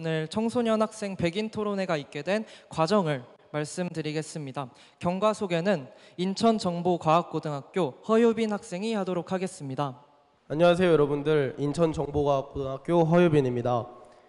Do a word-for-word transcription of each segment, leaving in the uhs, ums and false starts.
오늘 청소년 학생 백인 토론회가 있게 된 과정을 말씀드리겠습니다. 경과 소개는 인천정보과학고등학교 허유빈 학생이 하도록 하겠습니다. 안녕하세요 여러분들, 인천정보과학고등학교 허유빈입니다.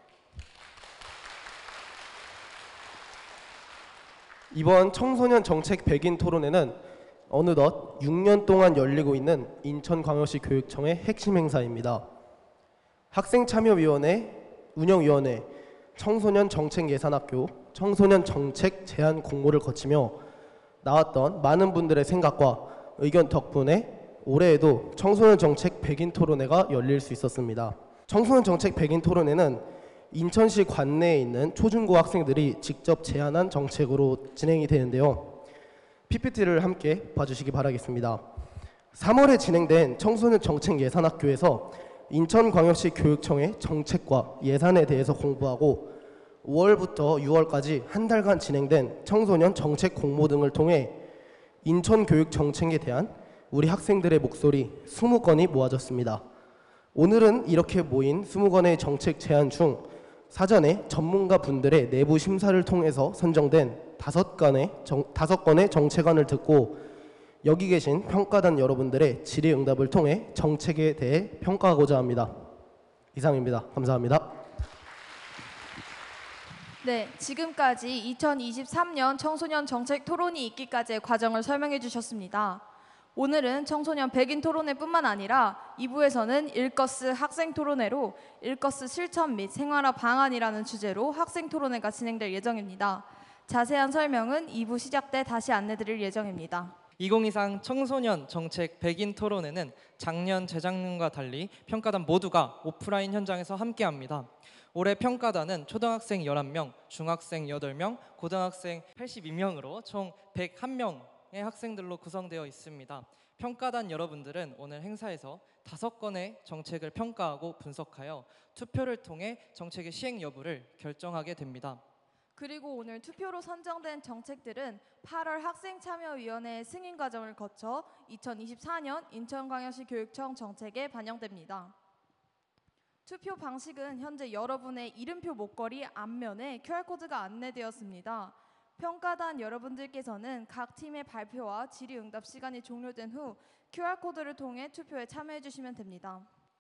이번 청소년 정책 백인 토론회는 어느덧 육 년 동안 열리고 있는 인천광역시 교육청의 핵심 행사입니다. 학생참여위원회, 운영위원회, 청소년 정책예산학교, 청소년 정책 제안 공모를 거치며 나왔던 많은 분들의 생각과 의견 덕분에 올해에도 청소년 정책 백인 토론회가 열릴 수 있었습니다. 청소년 정책 백인 토론회는 인천시 관내에 있는 초중고 학생들이 직접 제안한 정책으로 진행이 되는데요. 피피티를 함께 봐주시기 바라겠습니다. 삼월에 진행된 청소년 정책 예산학교에서 인천광역시 교육청의 정책과 예산에 대해서 공부하고 오월부터 유월까지 한 달간 진행된 청소년 정책 공모 등을 통해 인천 교육 정책에 대한 우리 학생들의 목소리 이십 건이 모아졌습니다. 오늘은 이렇게 모인 이십 건의 정책 제안 중 사전에 전문가 분들의 내부 심사를 통해서 선정된 다섯 건의, 정, 다섯 건의 정책안을 듣고 여기 계신 평가단 여러분들의 질의응답을 통해 정책에 대해 평가하고자 합니다. 이상입니다. 감사합니다. 네, 지금까지 이천이십삼 년 청소년 정책 토론이 있기까지의 과정을 설명해 주셨습니다. 오늘은 청소년 백인 토론회뿐만 아니라 이 부에서는 일거스 학생 토론회로 일거스 실천 및 생활화 방안이라는 주제로 학생 토론회가 진행될 예정입니다. 자세한 설명은 이 부 시작 때 다시 안내드릴 예정입니다. 이천이십삼 청소년 정책 백인 토론회는 작년 재작년과 달리 평가단 모두가 오프라인 현장에서 함께합니다. 올해 평가단은 초등학생 열한 명, 중학생 여덟 명, 고등학생 팔십이 명으로 총 백일 명의 학생들로 구성되어 있습니다. 평가단 여러분들은 오늘 행사에서 다섯 건의 정책을 평가하고 분석하여 투표를 통해 정책의 시행 여부를 결정하게 됩니다. 그리고 오늘 투표로 선정된 정책들은 팔월 학생참여위원회의 승인 과정을 거쳐 이천이십사 년 인천광역시 교육청 정책에 반영됩니다. 투표 방식은 현재 여러분의 이름표 목걸이 앞면에 큐알코드가 안내되었습니다. 평가단 여러분들께서는 각 팀의 발표와 질의응답 시간이 종료된 후 큐알코드를 통해 투표에 참여해 주시면 됩니다.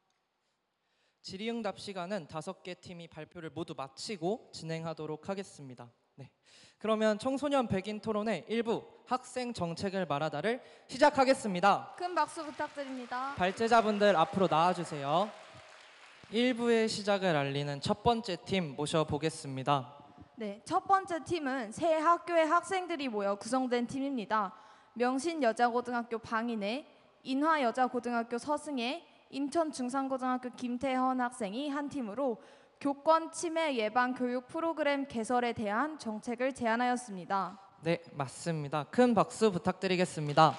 질의응답 시간은 다섯 개 팀이 발표를 모두 마치고 진행하도록 하겠습니다. 네, 그러면 청소년 백인 토론회 일 부 학생 정책을 말하다를 시작하겠습니다. 큰 박수 부탁드립니다. 발제자분들 앞으로 나와주세요. 일 부의 시작을 알리는 첫 번째 팀 모셔보겠습니다. 네, 첫 번째 팀은 새 학교의 학생들이 모여 구성된 팀입니다. 명신여자고등학교 방인혜, 인화여자고등학교 서승혜, 인천중산고등학교 김태헌 학생이 한 팀으로 교권 침해 예방 교육 프로그램 개설에 대한 정책을 제안하였습니다. 네, 맞습니다. 큰 박수 부탁드리겠습니다.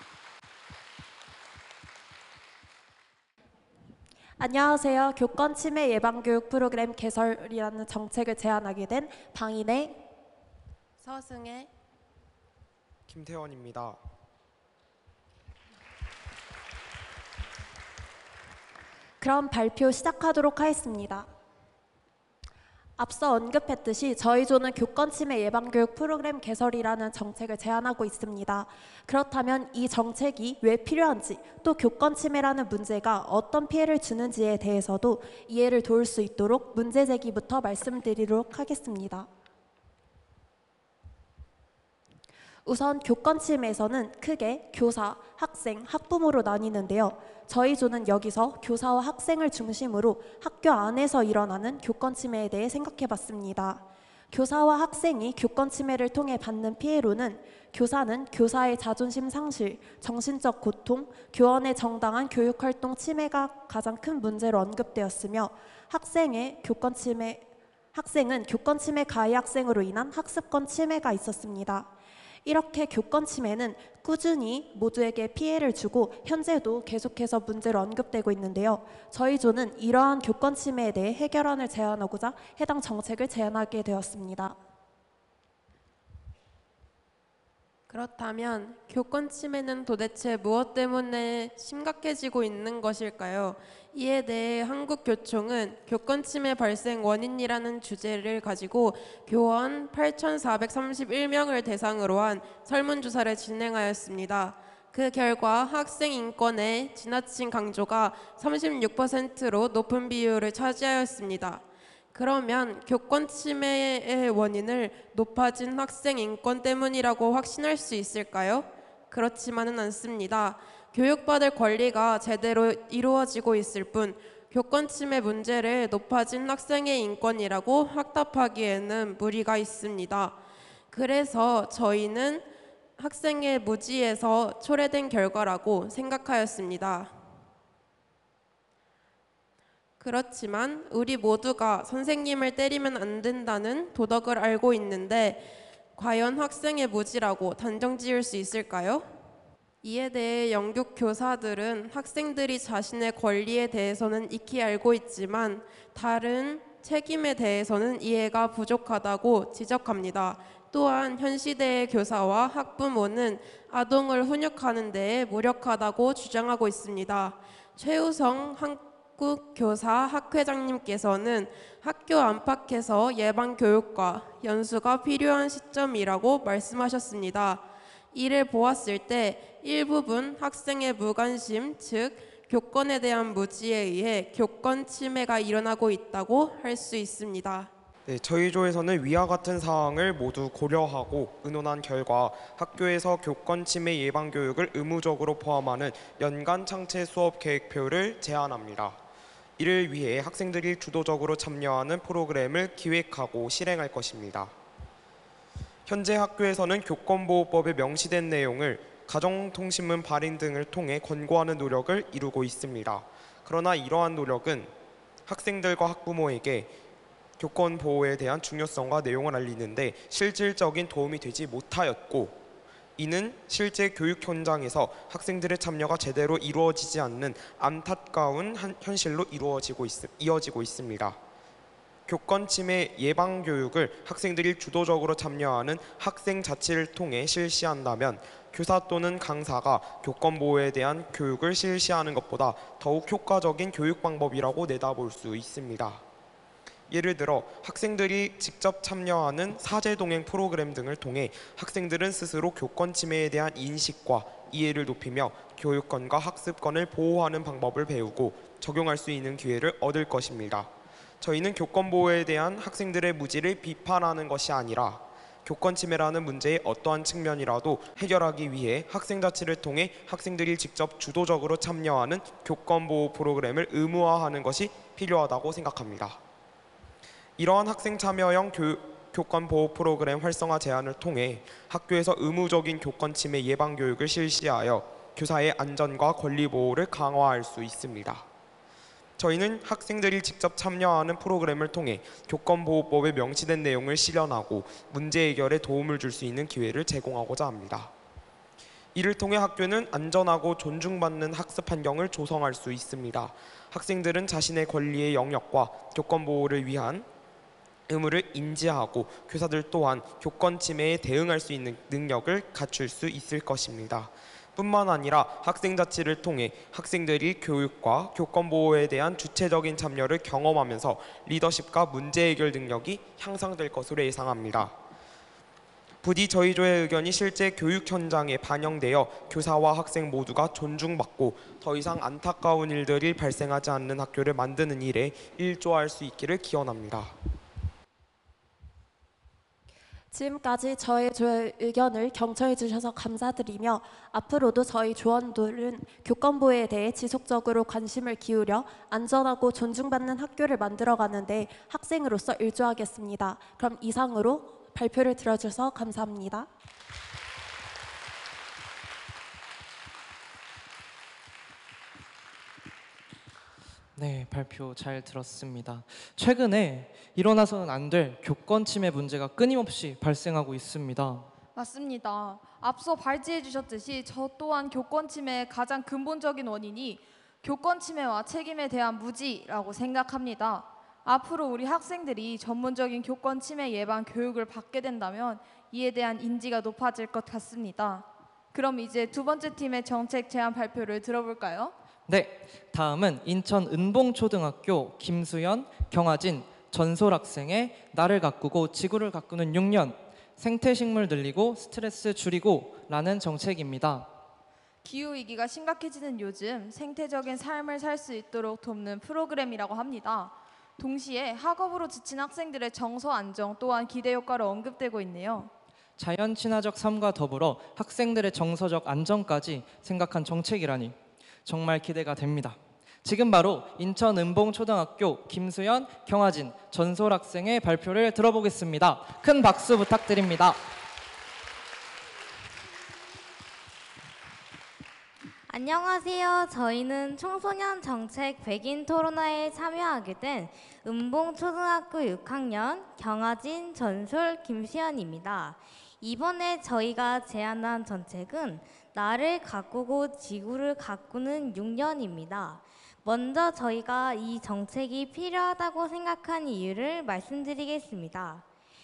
안녕하세요. 교권 침해 예방 교육 프로그램 개설이라는 정책을 제안하게 된 방인혜, 서승혜, 김태원입니다. 그럼 발표 시작하도록 하겠습니다. 앞서 언급했듯이 저희 조는 교권 침해 예방 교육 프로그램 개설이라는 정책을 제안하고 있습니다. 그렇다면 이 정책이 왜 필요한지, 또 교권 침해라는 문제가 어떤 피해를 주는지에 대해서도 이해를 도울 수 있도록 문제 제기부터 말씀드리도록 하겠습니다. 우선 교권 침해에서는 크게 교사, 학생, 학부모로 나뉘는데요. 저희 조는 여기서 교사와 학생을 중심으로 학교 안에서 일어나는 교권 침해에 대해 생각해봤습니다. 교사와 학생이 교권 침해를 통해 받는 피해로는 교사는 교사의 자존심 상실, 정신적 고통, 교원의 정당한 교육활동 침해가 가장 큰 문제로 언급되었으며 학생의 교권 침해, 학생은 교권 침해 가해 학생으로 인한 학습권 침해가 있었습니다. 이렇게 교권 침해는 꾸준히 모두에게 피해를 주고 현재도 계속해서 문제로 언급되고 있는데요. 저희 조는 이러한 교권 침해에 대해 해결안을 제안하고자 해당 정책을 제안하게 되었습니다. 그렇다면 교권 침해는 도대체 무엇 때문에 심각해지고 있는 것일까요? 이에 대해 한국교총은 교권 침해 발생 원인이라는 주제를 가지고 교원 팔천사백삼십일 명을 대상으로 한 설문조사를 진행하였습니다. 그 결과 학생 인권의 지나친 강조가 삼십육 퍼센트로 높은 비율을 차지하였습니다. 그러면 교권 침해의 원인을 높아진 학생 인권 때문이라고 확신할 수 있을까요? 그렇지만은 않습니다. 교육받을 권리가 제대로 이루어지고 있을 뿐 교권 침해 문제를 높아진 학생의 인권이라고 확답하기에는 무리가 있습니다. 그래서 저희는 학생의 무지에서 초래된 결과라고 생각하였습니다. 그렇지만 우리 모두가 선생님을 때리면 안 된다는 도덕을 알고 있는데 과연 학생의 무지라고 단정 지을 수 있을까요? 이에 대해 영국 교사들은 학생들이 자신의 권리에 대해서는 익히 알고 있지만 다른 책임에 대해서는 이해가 부족하다고 지적합니다. 또한 현 시대의 교사와 학부모는 아동을 훈육하는 데에 무력하다고 주장하고 있습니다. 최우성 한국교사 학회장님께서는 학교 안팎에서 예방교육과 연수가 필요한 시점이라고 말씀하셨습니다. 이를 보았을 때 일부분 학생의 무관심, 즉 교권에 대한 무지에 의해 교권 침해가 일어나고 있다고 할 수 있습니다. 네, 저희 조에서는 위와 같은 사항을 모두 고려하고 의논한 결과 학교에서 교권 침해 예방 교육을 의무적으로 포함하는 연간 창체 수업 계획표를 제안합니다. 이를 위해 학생들이 주도적으로 참여하는 프로그램을 기획하고 실행할 것입니다. 현재 학교에서는 교권보호법에 명시된 내용을 가정통신문 발행 등을 통해 권고하는 노력을 이루고 있습니다. 그러나 이러한 노력은 학생들과 학부모에게 교권 보호에 대한 중요성과 내용을 알리는데 실질적인 도움이 되지 못하였고, 이는 실제 교육 현장에서 학생들의 참여가 제대로 이루어지지 않는 안타까운 현실로 이루어지고 있, 이어지고 있습니다. 교권 침해 예방 교육을 학생들이 주도적으로 참여하는 학생 자치를 통해 실시한다면 교사 또는 강사가 교권 보호에 대한 교육을 실시하는 것보다 더욱 효과적인 교육 방법이라고 내다볼 수 있습니다. 예를 들어 학생들이 직접 참여하는 사제동행 프로그램 등을 통해 학생들은 스스로 교권 침해에 대한 인식과 이해를 높이며 교육권과 학습권을 보호하는 방법을 배우고 적용할 수 있는 기회를 얻을 것입니다. 저희는 교권 보호에 대한 학생들의 무지를 비판하는 것이 아니라 교권 침해라는 문제의 어떠한 측면이라도 해결하기 위해 학생 자치를 통해 학생들이 직접 주도적으로 참여하는 교권 보호 프로그램을 의무화하는 것이 필요하다고 생각합니다. 이러한 학생 참여형 교육, 교권 보호 프로그램 활성화 제안을 통해 학교에서 의무적인 교권 침해 예방 교육을 실시하여 교사의 안전과 권리 보호를 강화할 수 있습니다. 저희는 학생들이 직접 참여하는 프로그램을 통해 교권보호법에 명시된 내용을 실현하고 문제 해결에 도움을 줄 수 있는 기회를 제공하고자 합니다. 이를 통해 학교는 안전하고 존중받는 학습 환경을 조성할 수 있습니다. 학생들은 자신의 권리의 영역과 교권보호를 위한 의무를 인지하고 교사들 또한 교권 침해에 대응할 수 있는 능력을 갖출 수 있을 것입니다. 뿐만 아니라 학생 자치를 통해 학생들이 교육과 교권 보호에 대한 주체적인 참여를 경험하면서 리더십과 문제 해결 능력이 향상될 것으로 예상합니다. 부디 저희 조의 의견이 실제 교육 현장에 반영되어 교사와 학생 모두가 존중받고 더 이상 안타까운 일들이 발생하지 않는 학교를 만드는 일에 일조할 수 있기를 기원합니다. 지금까지 저희 조의 의견을 경청해 주셔서 감사드리며 앞으로도 저희 조원들은 교권보호에 대해 지속적으로 관심을 기울여 안전하고 존중받는 학교를 만들어가는 데 학생으로서 일조하겠습니다. 그럼 이상으로 발표를 들어주셔서 감사합니다. 네, 발표 잘 들었습니다. 최근에 일어나서는 안 될 교권 침해 문제가 끊임없이 발생하고 있습니다. 맞습니다. 앞서 발제해 주셨듯이 저 또한 교권 침해의 가장 근본적인 원인이 교권 침해와 책임에 대한 무지라고 생각합니다. 앞으로 우리 학생들이 전문적인 교권 침해 예방 교육을 받게 된다면 이에 대한 인지가 높아질 것 같습니다. 그럼 이제 두 번째 팀의 정책 제안 발표를 들어볼까요? 네, 다음은 인천 은봉초등학교 김수연, 경아진, 전솔 학생의 나를 가꾸고 지구를 가꾸는 육 년 생태식물 늘리고 스트레스 줄이고 라는 정책입니다. 기후위기가 심각해지는 요즘 생태적인 삶을 살 수 있도록 돕는 프로그램이라고 합니다. 동시에 학업으로 지친 학생들의 정서 안정 또한 기대 효과로 언급되고 있네요. 자연 친화적 삶과 더불어 학생들의 정서적 안정까지 생각한 정책이라니 정말 기대가 됩니다. 지금 바로 인천 은봉초등학교 김수연, 경아진, 전솔 학생의 발표를 들어보겠습니다. 큰 박수 부탁드립니다. 안녕하세요. 저희는 청소년 정책 백인 토론회에 참여하게 된 은봉초등학교 육 학년 경아진, 전솔, 김수연입니다. 이번에 저희가 제안한 정책은 나를 가꾸고 지구를 가꾸는 육 년입니다. 먼저 저희가 이 정책이 필요하다고 생각한 이유를 말씀드리겠습니다.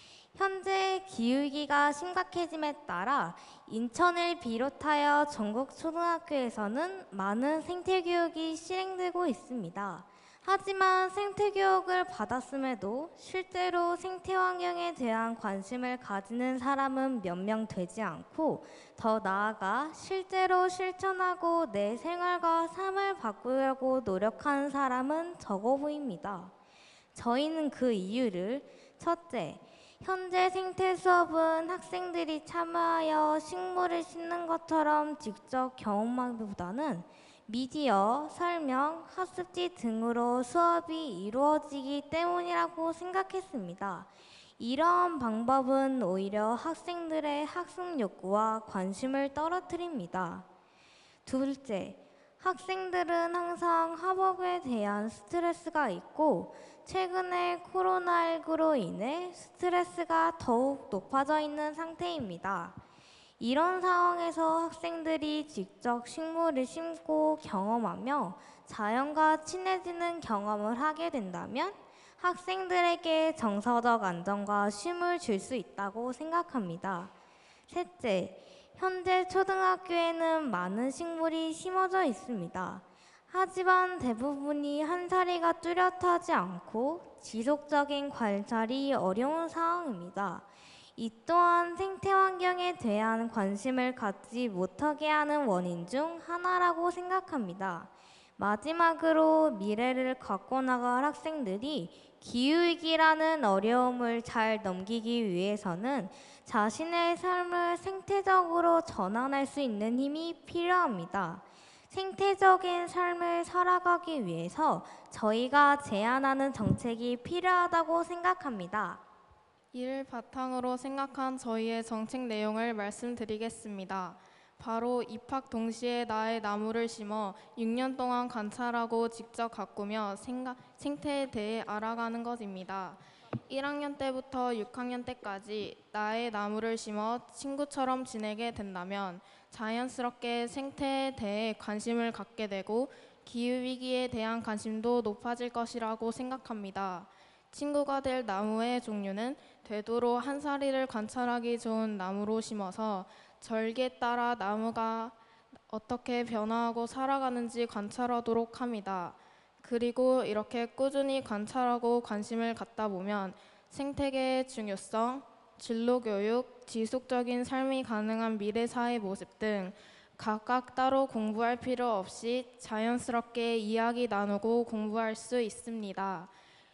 현재 기후위기가 심각해짐에 따라 인천을 비롯하여 전국 초등학교에서는 많은 생태교육이 실행되고 있습니다. 하지만 생태교육을 받았음에도 실제로 생태환경에 대한 관심을 가지는 사람은 몇 명 되지 않고 더 나아가 실제로 실천하고 내 생활과 삶을 바꾸려고 노력하는 사람은 적어 보입니다. 저희는 그 이유를 첫째, 현재 생태 수업은 학생들이 참여하여 식물을 심는 것처럼 직접 경험하기보다는 미디어, 설명, 학습지 등으로 수업이 이루어지기 때문이라고 생각했습니다. 이러한 방법은 오히려 학생들의 학습 욕구와 관심을 떨어뜨립니다. 둘째, 학생들은 항상 학업에 대한 스트레스가 있고 최근에 코로나십구로 인해 스트레스가 더욱 높아져 있는 상태입니다. 이런 상황에서 학생들이 직접 식물을 심고 경험하며 자연과 친해지는 경험을 하게 된다면 학생들에게 정서적 안정과 쉼을 줄 수 있다고 생각합니다. 셋째, 현재 초등학교에는 많은 식물이 심어져 있습니다. 하지만 대부분이 한 자리가 뚜렷하지 않고 지속적인 관찰이 어려운 상황입니다. 이 또한 생태환경에 대한 관심을 갖지 못하게 하는 원인 중 하나라고 생각합니다. 마지막으로 미래를 갖고 나갈 학생들이 기후위기라는 어려움을 잘 넘기기 위해서는 자신의 삶을 생태적으로 전환할 수 있는 힘이 필요합니다. 생태적인 삶을 살아가기 위해서 저희가 제안하는 정책이 필요하다고 생각합니다. 이를 바탕으로 생각한 저희의 정책 내용을 말씀드리겠습니다. 바로 입학 동시에 나의 나무를 심어 육 년 동안 관찰하고 직접 가꾸며 생각, 생태에 대해 알아가는 것입니다. 일 학년 때부터 육 학년 때까지 나의 나무를 심어 친구처럼 지내게 된다면 자연스럽게 생태에 대해 관심을 갖게 되고 기후위기에 대한 관심도 높아질 것이라고 생각합니다. 친구가 될 나무의 종류는 되도록 한 사리를 관찰하기 좋은 나무로 심어서 절기에 따라 나무가 어떻게 변화하고 살아가는지 관찰하도록 합니다. 그리고 이렇게 꾸준히 관찰하고 관심을 갖다 보면 생태계의 중요성, 진로교육, 지속적인 삶이 가능한 미래사회 모습 등 각각 따로 공부할 필요 없이 자연스럽게 이야기 나누고 공부할 수 있습니다.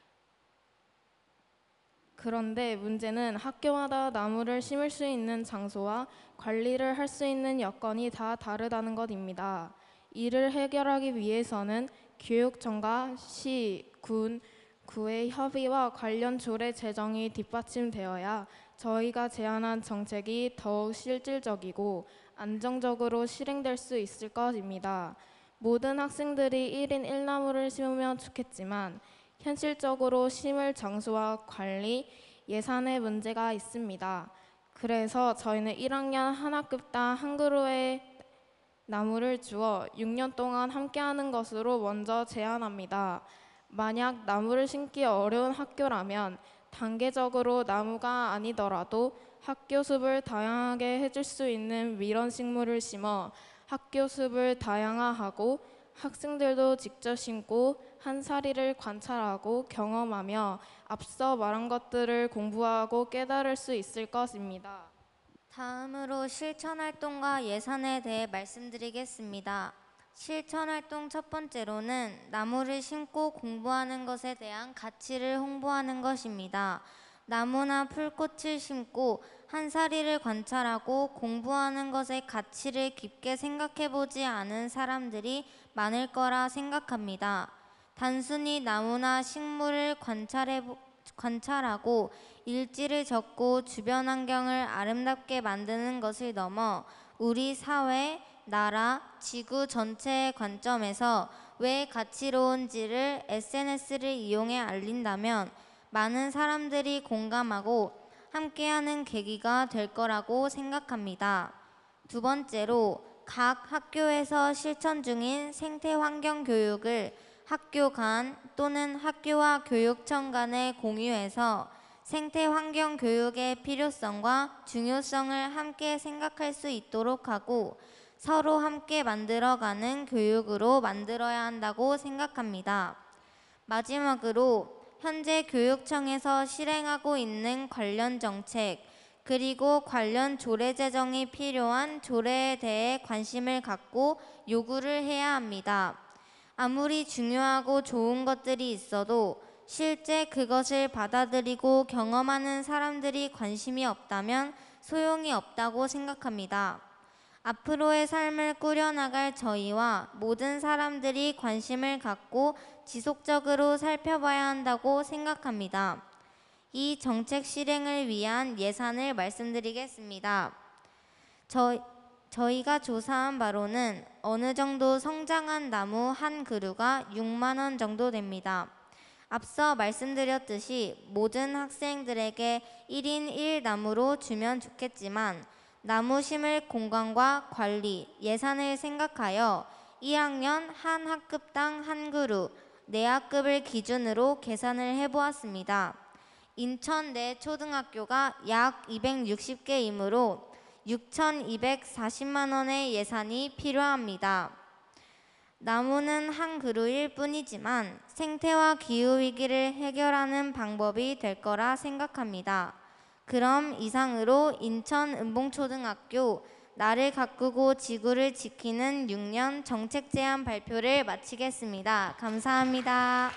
그런데 문제는 학교마다 나무를 심을 수 있는 장소와 관리를 할 수 있는 여건이 다 다르다는 것입니다. 이를 해결하기 위해서는 교육청과 시, 군, 구의 협의와 관련 조례 제정이 뒷받침되어야 저희가 제안한 정책이 더욱 실질적이고 안정적으로 실행될 수 있을 것입니다. 모든 학생들이 일 인 일 나무를 심으면 좋겠지만 현실적으로 심을 장소와 관리, 예산의 문제가 있습니다. 그래서 저희는 일 학년 한 학급당 한 그루의 나무를 주어 육 년 동안 함께하는 것으로 먼저 제안합니다. 만약 나무를 심기 어려운 학교라면 단계적으로 나무가 아니더라도 학교 숲을 다양하게 해줄 수 있는 위런 식물을 심어 학교 숲을 다양화하고 학생들도 직접 심고 한사리를 관찰하고 경험하며 앞서 말한 것들을 공부하고 깨달을 수 있을 것입니다. 다음으로 실천활동과 예산에 대해 말씀드리겠습니다. 실천활동 첫 번째로는 나무를 심고 공부하는 것에 대한 가치를 홍보하는 것입니다. 나무나 풀꽃을 심고 한사리를 관찰하고 공부하는 것의 가치를 깊게 생각해보지 않은 사람들이 많을 거라 생각합니다. 단순히 나무나 식물을 관찰해, 관찰하고 일지를 적고 주변 환경을 아름답게 만드는 것을 넘어 우리 사회, 나라, 지구 전체의 관점에서 왜 가치로운지를 에스엔에스를 이용해 알린다면 많은 사람들이 공감하고 함께하는 계기가 될 거라고 생각합니다. 두 번째로 각 학교에서 실천 중인 생태환경 교육을 학교 간 또는 학교와 교육청 간에 공유해서 생태환경 교육의 필요성과 중요성을 함께 생각할 수 있도록 하고 서로 함께 만들어가는 교육으로 만들어야 한다고 생각합니다. 마지막으로 현재 교육청에서 실행하고 있는 관련 정책 그리고 관련 조례 제정이 필요한 조례에 대해 관심을 갖고 요구를 해야 합니다. 아무리 중요하고 좋은 것들이 있어도 실제 그것을 받아들이고 경험하는 사람들이 관심이 없다면 소용이 없다고 생각합니다. 앞으로의 삶을 꾸려나갈 저희와 모든 사람들이 관심을 갖고 지속적으로 살펴봐야 한다고 생각합니다. 이 정책 실행을 위한 예산을 말씀드리겠습니다. 저, 저희가 조사한 바로는 어느 정도 성장한 나무 한 그루가 육만 원 정도 됩니다. 앞서 말씀드렸듯이 모든 학생들에게 일 인 일 나무로 주면 좋겠지만 나무 심을 공간과 관리, 예산을 생각하여 이 학년 한 학급당 한 그루, 네 학급을 기준으로 계산을 해보았습니다. 인천 내 초등학교가 약 이백육십 개이므로 육천이백사십만 원의 예산이 필요합니다. 나무는 한 그루일 뿐이지만 생태와 기후위기를 해결하는 방법이 될 거라 생각합니다. 그럼 이상으로 인천 은봉초등학교 나를 가꾸고 지구를 지키는 육 년 정책 제안 발표를 마치겠습니다. 감사합니다.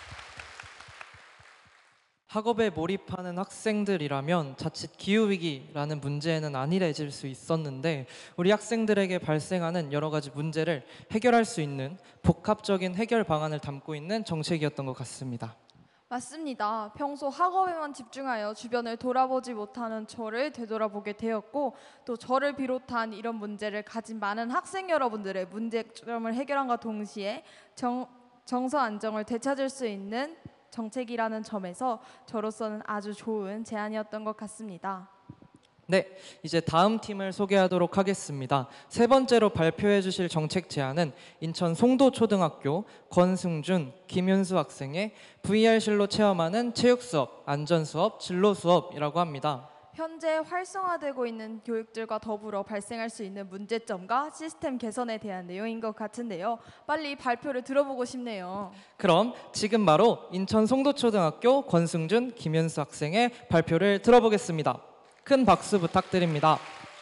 학업에 몰입하는 학생들이라면 자칫 기후위기라는 문제는 안일해질 수 있었는데 우리 학생들에게 발생하는 여러 가지 문제를 해결할 수 있는 복합적인 해결 방안을 담고 있는 정책이었던 것 같습니다. 맞습니다. 평소 학업에만 집중하여 주변을 돌아보지 못하는 저를 되돌아보게 되었고 또 저를 비롯한 이런 문제를 가진 많은 학생 여러분들의 문제점을 해결함과 동시에 정, 정서 안정을 되찾을 수 있는 정책이라는 점에서 저로서는 아주 좋은 제안이었던 것 같습니다. 네, 이제 다음 팀을 소개하도록 하겠습니다. 세 번째로 발표해 주실 정책 제안은 인천 송도초등학교 권승준, 김윤수 학생의 브이알실로 체험하는 체육 수업, 안전 수업, 진로 수업이라고 합니다. 현재 활성화되고 있는 교육들과 더불어 발생할 수 있는 문제점과 시스템 개선에 대한 내용인 것 같은데요. 빨리 발표를 들어보고 싶네요. 그럼 지금 바로 인천 송도초등학교 권승준, 김윤수 학생의 발표를 들어보겠습니다. 큰 박수 부탁드립니다.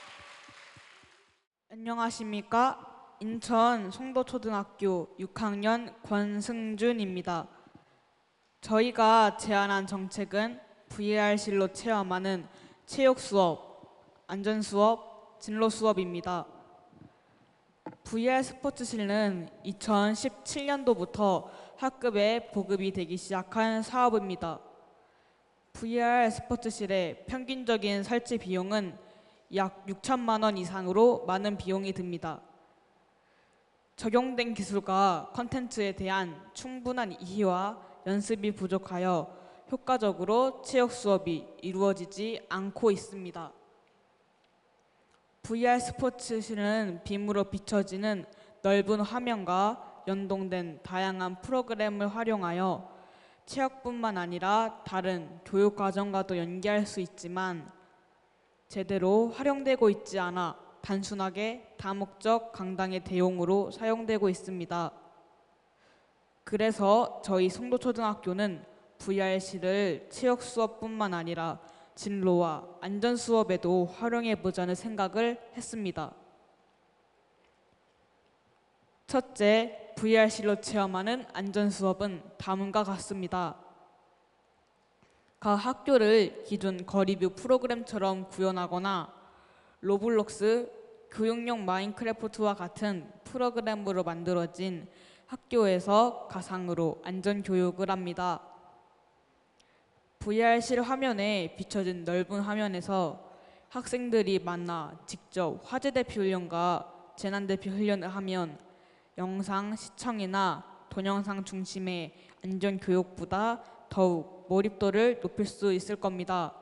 안녕하십니까? 인천 송도초등학교 육 학년 권승준입니다. 저희가 제안한 정책은 브이알실로 체험하는 체육 수업, 안전 수업, 진로 수업입니다. 브이알 스포츠실은 이천십칠 년도부터 학급에 보급이 되기 시작한 사업입니다. 브이알 스포츠실의 평균적인 설치 비용은 약 육천만 원 이상으로 많은 비용이 듭니다. 적용된 기술과 콘텐츠에 대한 충분한 이해와 연습이 부족하여 효과적으로 체육 수업이 이루어지지 않고 있습니다. 브이알 스포츠실은 빔으로 비춰지는 넓은 화면과 연동된 다양한 프로그램을 활용하여 체육뿐만 아니라 다른 교육 과정과도 연계할 수 있지만 제대로 활용되고 있지 않아 단순하게 다목적 강당의 대용으로 사용되고 있습니다. 그래서 저희 송도초등학교는 브이알씨를 체육 수업뿐만 아니라 진로와 안전 수업에도 활용해 보자는 생각을 했습니다. 첫째, 브이알씨로 체험하는 안전 수업은 다음과 같습니다. 각 학교를 기존 거리뷰 프로그램처럼 구현하거나 로블록스, 교육용 마인크래프트와 같은 프로그램으로 만들어진 학교에서 가상으로 안전 교육을 합니다. 브이알씨 화면에 비춰진 넓은 화면에서 학생들이 만나 직접 화재 대피 훈련과 재난 대피 훈련을 하면 영상 시청이나 동영상 중심의 안전 교육보다 더욱 몰입도를 높일 수 있을 겁니다.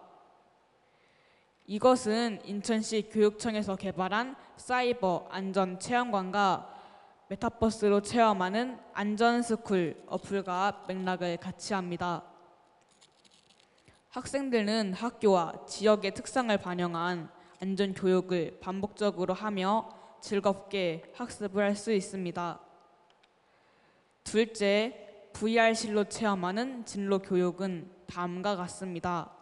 이것은 인천시 교육청에서 개발한 사이버 안전 체험관과 메타버스로 체험하는 안전스쿨 어플과 맥락을 같이 합니다. 학생들은 학교와 지역의 특성을 반영한 안전 교육을 반복적으로 하며 즐겁게 학습을 할 수 있습니다. 둘째, 브이알씨로 체험하는 진로 교육은 다음과 같습니다.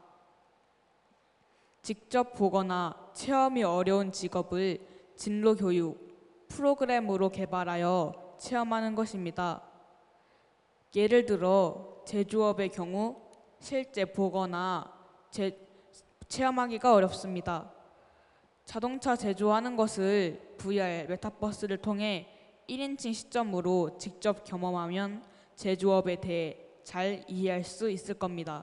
직접 보거나 체험이 어려운 직업을 진로 교육 프로그램으로 개발하여 체험하는 것입니다. 예를 들어 제조업의 경우 실제 보거나 제, 체험하기가 어렵습니다. 자동차 제조하는 것을 브이알 메타버스를 통해 일 인칭 시점으로 직접 경험하면 제조업에 대해 잘 이해할 수 있을 겁니다.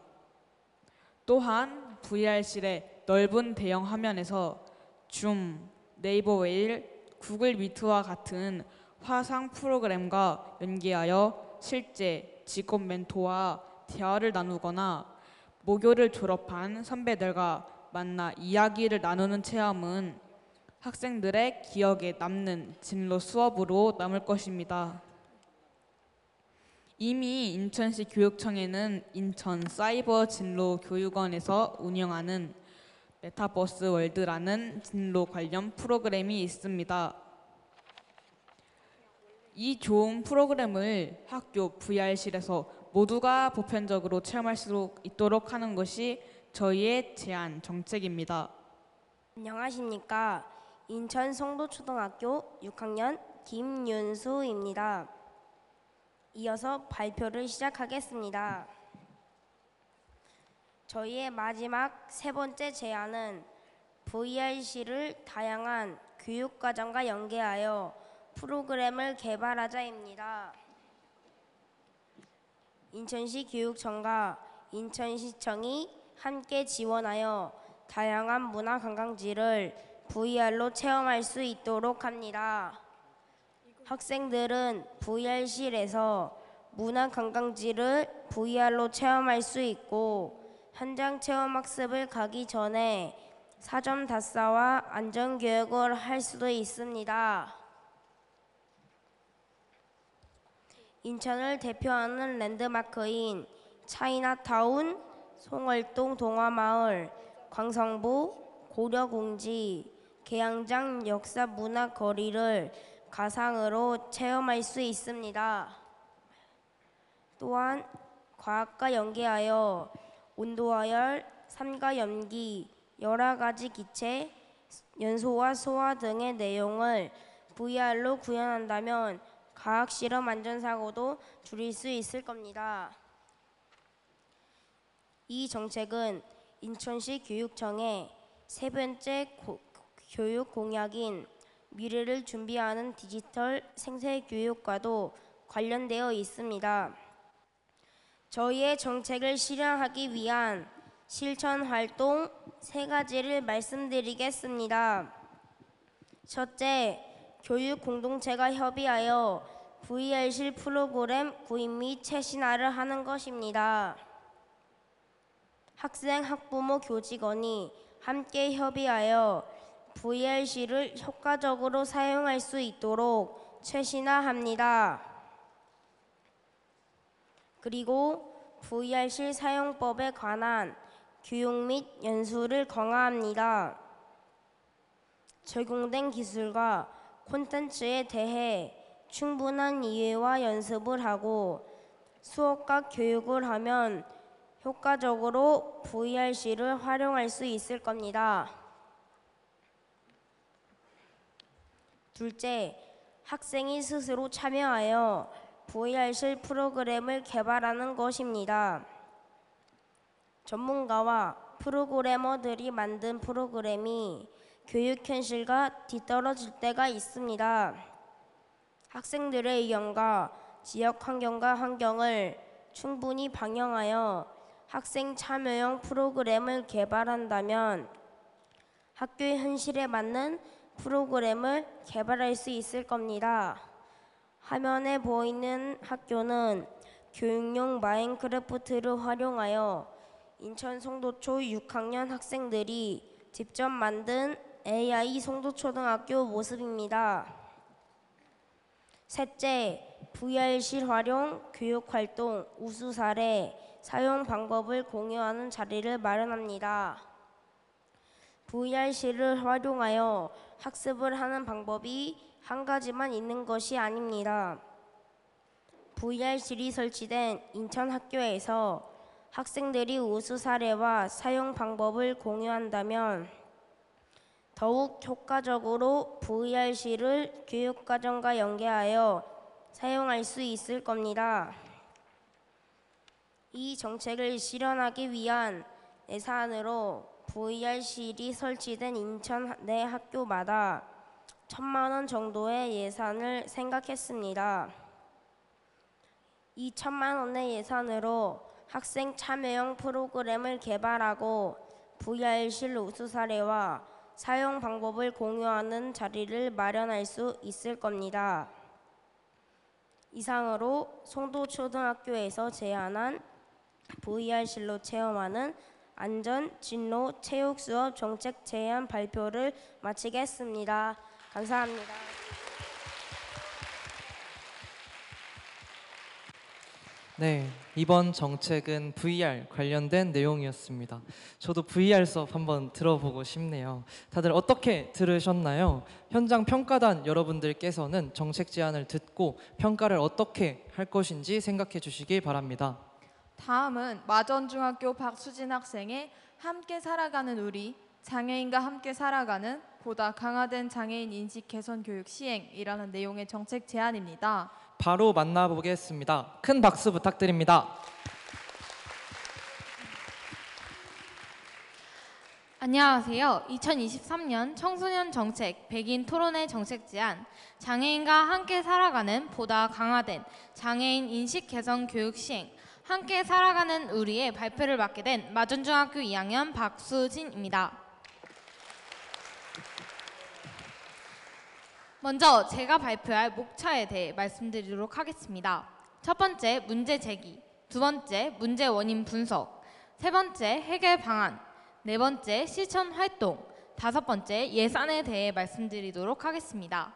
또한 브이알실의 넓은 대형 화면에서 줌, 네이버 웨일, 구글 미트와 같은 화상 프로그램과 연계하여 실제 직업 멘토와 대화를 나누거나 모교를 졸업한 선배들과 만나 이야기를 나누는 체험은 학생들의 기억에 남는 진로 수업으로 남을 것입니다. 이미 인천시 교육청에는 인천 사이버 진로 교육원에서 운영하는 메타버스 월드라는 진로 관련 프로그램이 있습니다. 이 좋은 프로그램을 학교 브이알실에서 모두가 보편적으로 체험할 수 있도록 하는 것이 저희의 제안 정책입니다. 안녕하십니까. 인천 송도초등학교 육 학년 김윤수입니다. 이어서 발표를 시작하겠습니다. 저희의 마지막 세 번째 제안은 브이알씨를 다양한 교육과정과 연계하여 프로그램을 개발하자입니다. 인천시 교육청과 인천시청이 함께 지원하여 다양한 문화관광지를 브이알로 체험할 수 있도록 합니다. 학생들은 브이알실에서 문화관광지를 브이알로 체험할 수 있고 현장 체험 학습을 가기 전에 사전 답사와 안전교육을 할 수도 있습니다. 인천을 대표하는 랜드마크인 차이나타운, 송월동 동화마을, 광성부, 고려공지, 계양장 역사문화거리를 가상으로 체험할 수 있습니다. 또한 과학과 연계하여 온도와열, 산과 염기, 여러 가지 기체, 연소와 소화 등의 내용을 브이알로 구현한다면 과학실험 안전사고도 줄일 수 있을 겁니다. 이 정책은 인천시 교육청의 세 번째 고, 교육 공약인 미래를 준비하는 디지털 생태교육과도 관련되어 있습니다. 저희의 정책을 실현하기 위한 실천 활동 세 가지를 말씀드리겠습니다. 첫째, 교육 공동체가 협의하여 브이알실 프로그램 구입 및 최신화를 하는 것입니다. 학생, 학부모, 교직원이 함께 협의하여 브이알실을 효과적으로 사용할 수 있도록 최신화합니다. 그리고 브이알씨 사용법에 관한 교육 및 연수를 강화합니다. 적용된 기술과 콘텐츠에 대해 충분한 이해와 연습을 하고 수업과 교육을 하면 효과적으로 브이알씨를 활용할 수 있을 겁니다. 둘째, 학생이 스스로 참여하여 브이알씨 프로그램을 개발하는 것입니다. 전문가와 프로그래머들이 만든 프로그램이 교육 현실과 뒤떨어질 때가 있습니다. 학생들의 의견과 지역 환경과 환경을 충분히 반영하여 학생 참여형 프로그램을 개발한다면 학교의 현실에 맞는 프로그램을 개발할 수 있을 겁니다. 화면에 보이는 학교는 교육용 마인크래프트를 활용하여 인천 송도초 육 학년 학생들이 직접 만든 에이아이 송도초등학교 모습입니다. 셋째, 브이알씨 활용, 교육활동, 우수 사례, 사용 방법을 공유하는 자리를 마련합니다. 브이알씨를 활용하여 학습을 하는 방법이 한 가지만 있는 것이 아닙니다. 브이알씨이 설치된 인천 학교에서 학생들이 우수 사례와 사용 방법을 공유한다면 더욱 효과적으로 브이알씨를 교육과정과 연계하여 사용할 수 있을 겁니다. 이 정책을 실현하기 위한 예산으로 브이알씨이 설치된 인천 내 학교마다 천만 원 정도의 예산을 생각했습니다. 이 천만 원의 예산으로 학생 참여형 프로그램을 개발하고 브이알씨 우수 사례와 사용 방법을 공유하는 자리를 마련할 수 있을 겁니다. 이상으로 송도초등학교에서 제안한 브이알씨로 체험하는 안전, 진로, 체육 수업 정책 제안 발표를 마치겠습니다. 감사합니다. 네, 이번 정책은 브이알 관련된 내용이었습니다. 저도 브이알 수업 한번 들어보고 싶네요. 다들 어떻게 들으셨나요? 현장 평가단 여러분들께서는 정책 제안을 듣고 평가를 어떻게 할 것인지 생각해 주시기 바랍니다. 다음은 마전중학교 박수진 학생의 함께 살아가는 우리, 장애인과 함께 살아가는 보다 강화된 장애인 인식 개선 교육 시행이라는 내용의 정책 제안입니다. 바로 만나보겠습니다. 큰 박수 부탁드립니다. 안녕하세요. 이천이십삼 년 청소년 정책 백인 토론회 정책 제안 장애인과 함께 살아가는 보다 강화된 장애인 인식 개선 교육 시행 함께 살아가는 우리의 발표를 맡게 된 마전중학교 이 학년 박수진입니다. 먼저 제가 발표할 목차에 대해 말씀드리도록 하겠습니다. 첫 번째, 문제 제기. 두 번째, 문제 원인 분석. 세 번째, 해결 방안. 네 번째, 실천 활동. 다섯 번째, 예산에 대해 말씀드리도록 하겠습니다.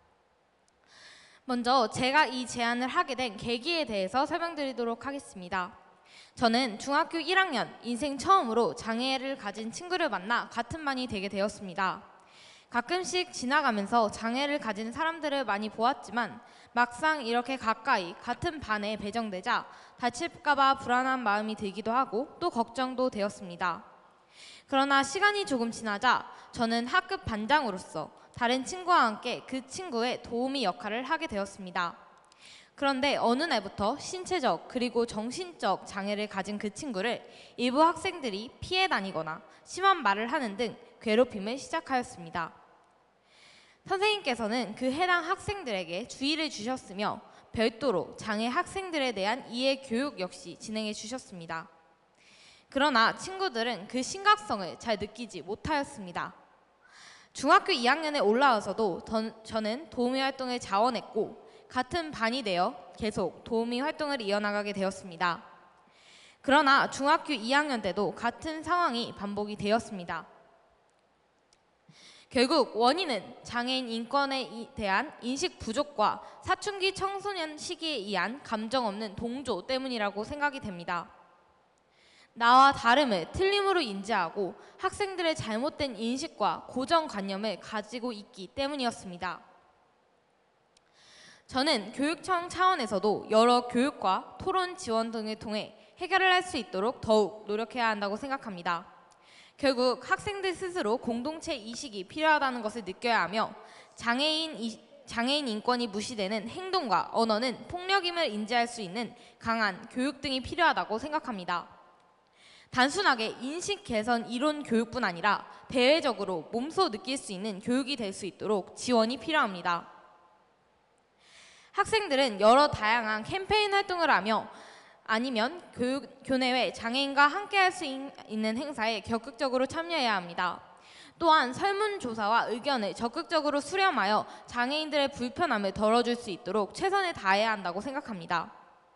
먼저 제가 이 제안을 하게 된 계기에 대해서 설명드리도록 하겠습니다. 저는 중학교 일 학년 인생 처음으로 장애를 가진 친구를 만나 같은 반이 되게 되었습니다. 가끔씩 지나가면서 장애를 가진 사람들을 많이 보았지만 막상 이렇게 가까이 같은 반에 배정되자 다칠까봐 불안한 마음이 들기도 하고 또 걱정도 되었습니다. 그러나 시간이 조금 지나자 저는 학급 반장으로서 다른 친구와 함께 그 친구의 도우미 역할을 하게 되었습니다. 그런데 어느 날부터 신체적 그리고 정신적 장애를 가진 그 친구를 일부 학생들이 피해 다니거나 심한 말을 하는 등 괴롭힘을 시작하였습니다. 선생님께서는 그 해당 학생들에게 주의를 주셨으며 별도로 장애 학생들에 대한 이해 교육 역시 진행해 주셨습니다. 그러나 친구들은 그 심각성을 잘 느끼지 못하였습니다. 중학교 이 학년에 올라와서도 저는 도우미 활동을 자원했고 같은 반이 되어 계속 도우미 활동을 이어나가게 되었습니다. 그러나 중학교 이 학년 때도 같은 상황이 반복이 되었습니다. 결국 원인은 장애인 인권에 이- 대한 인식 부족과 사춘기 청소년 시기에 의한 감정 없는 동조 때문이라고 생각이 됩니다. 나와 다름을 틀림으로 인지하고 학생들의 잘못된 인식과 고정관념을 가지고 있기 때문이었습니다. 저는 교육청 차원에서도 여러 교육과 토론 지원 등을 통해 해결을 할 수 있도록 더욱 노력해야 한다고 생각합니다. 결국 학생들 스스로 공동체 이식이 필요하다는 것을 느껴야 하며 장애인, 이, 장애인 인권이 무시되는 행동과 언어는 폭력임을 인지할 수 있는 강한 교육 등이 필요하다고 생각합니다. 단순하게 인식 개선 이론 교육뿐 아니라 대외적으로 몸소 느낄 수 있는 교육이 될 수 있도록 지원이 필요합니다. 학생들은 여러 다양한 캠페인 활동을 하며 아니면 교육, 교내외 장애인과 함께할 수 있는 행사에 적극적으로 참여해야 합니다. 또한 설문조사와 의견을 적극적으로 수렴하여 장애인들의 불편함을 덜어줄 수 있도록 최선을 다해야 한다고 생각합니다.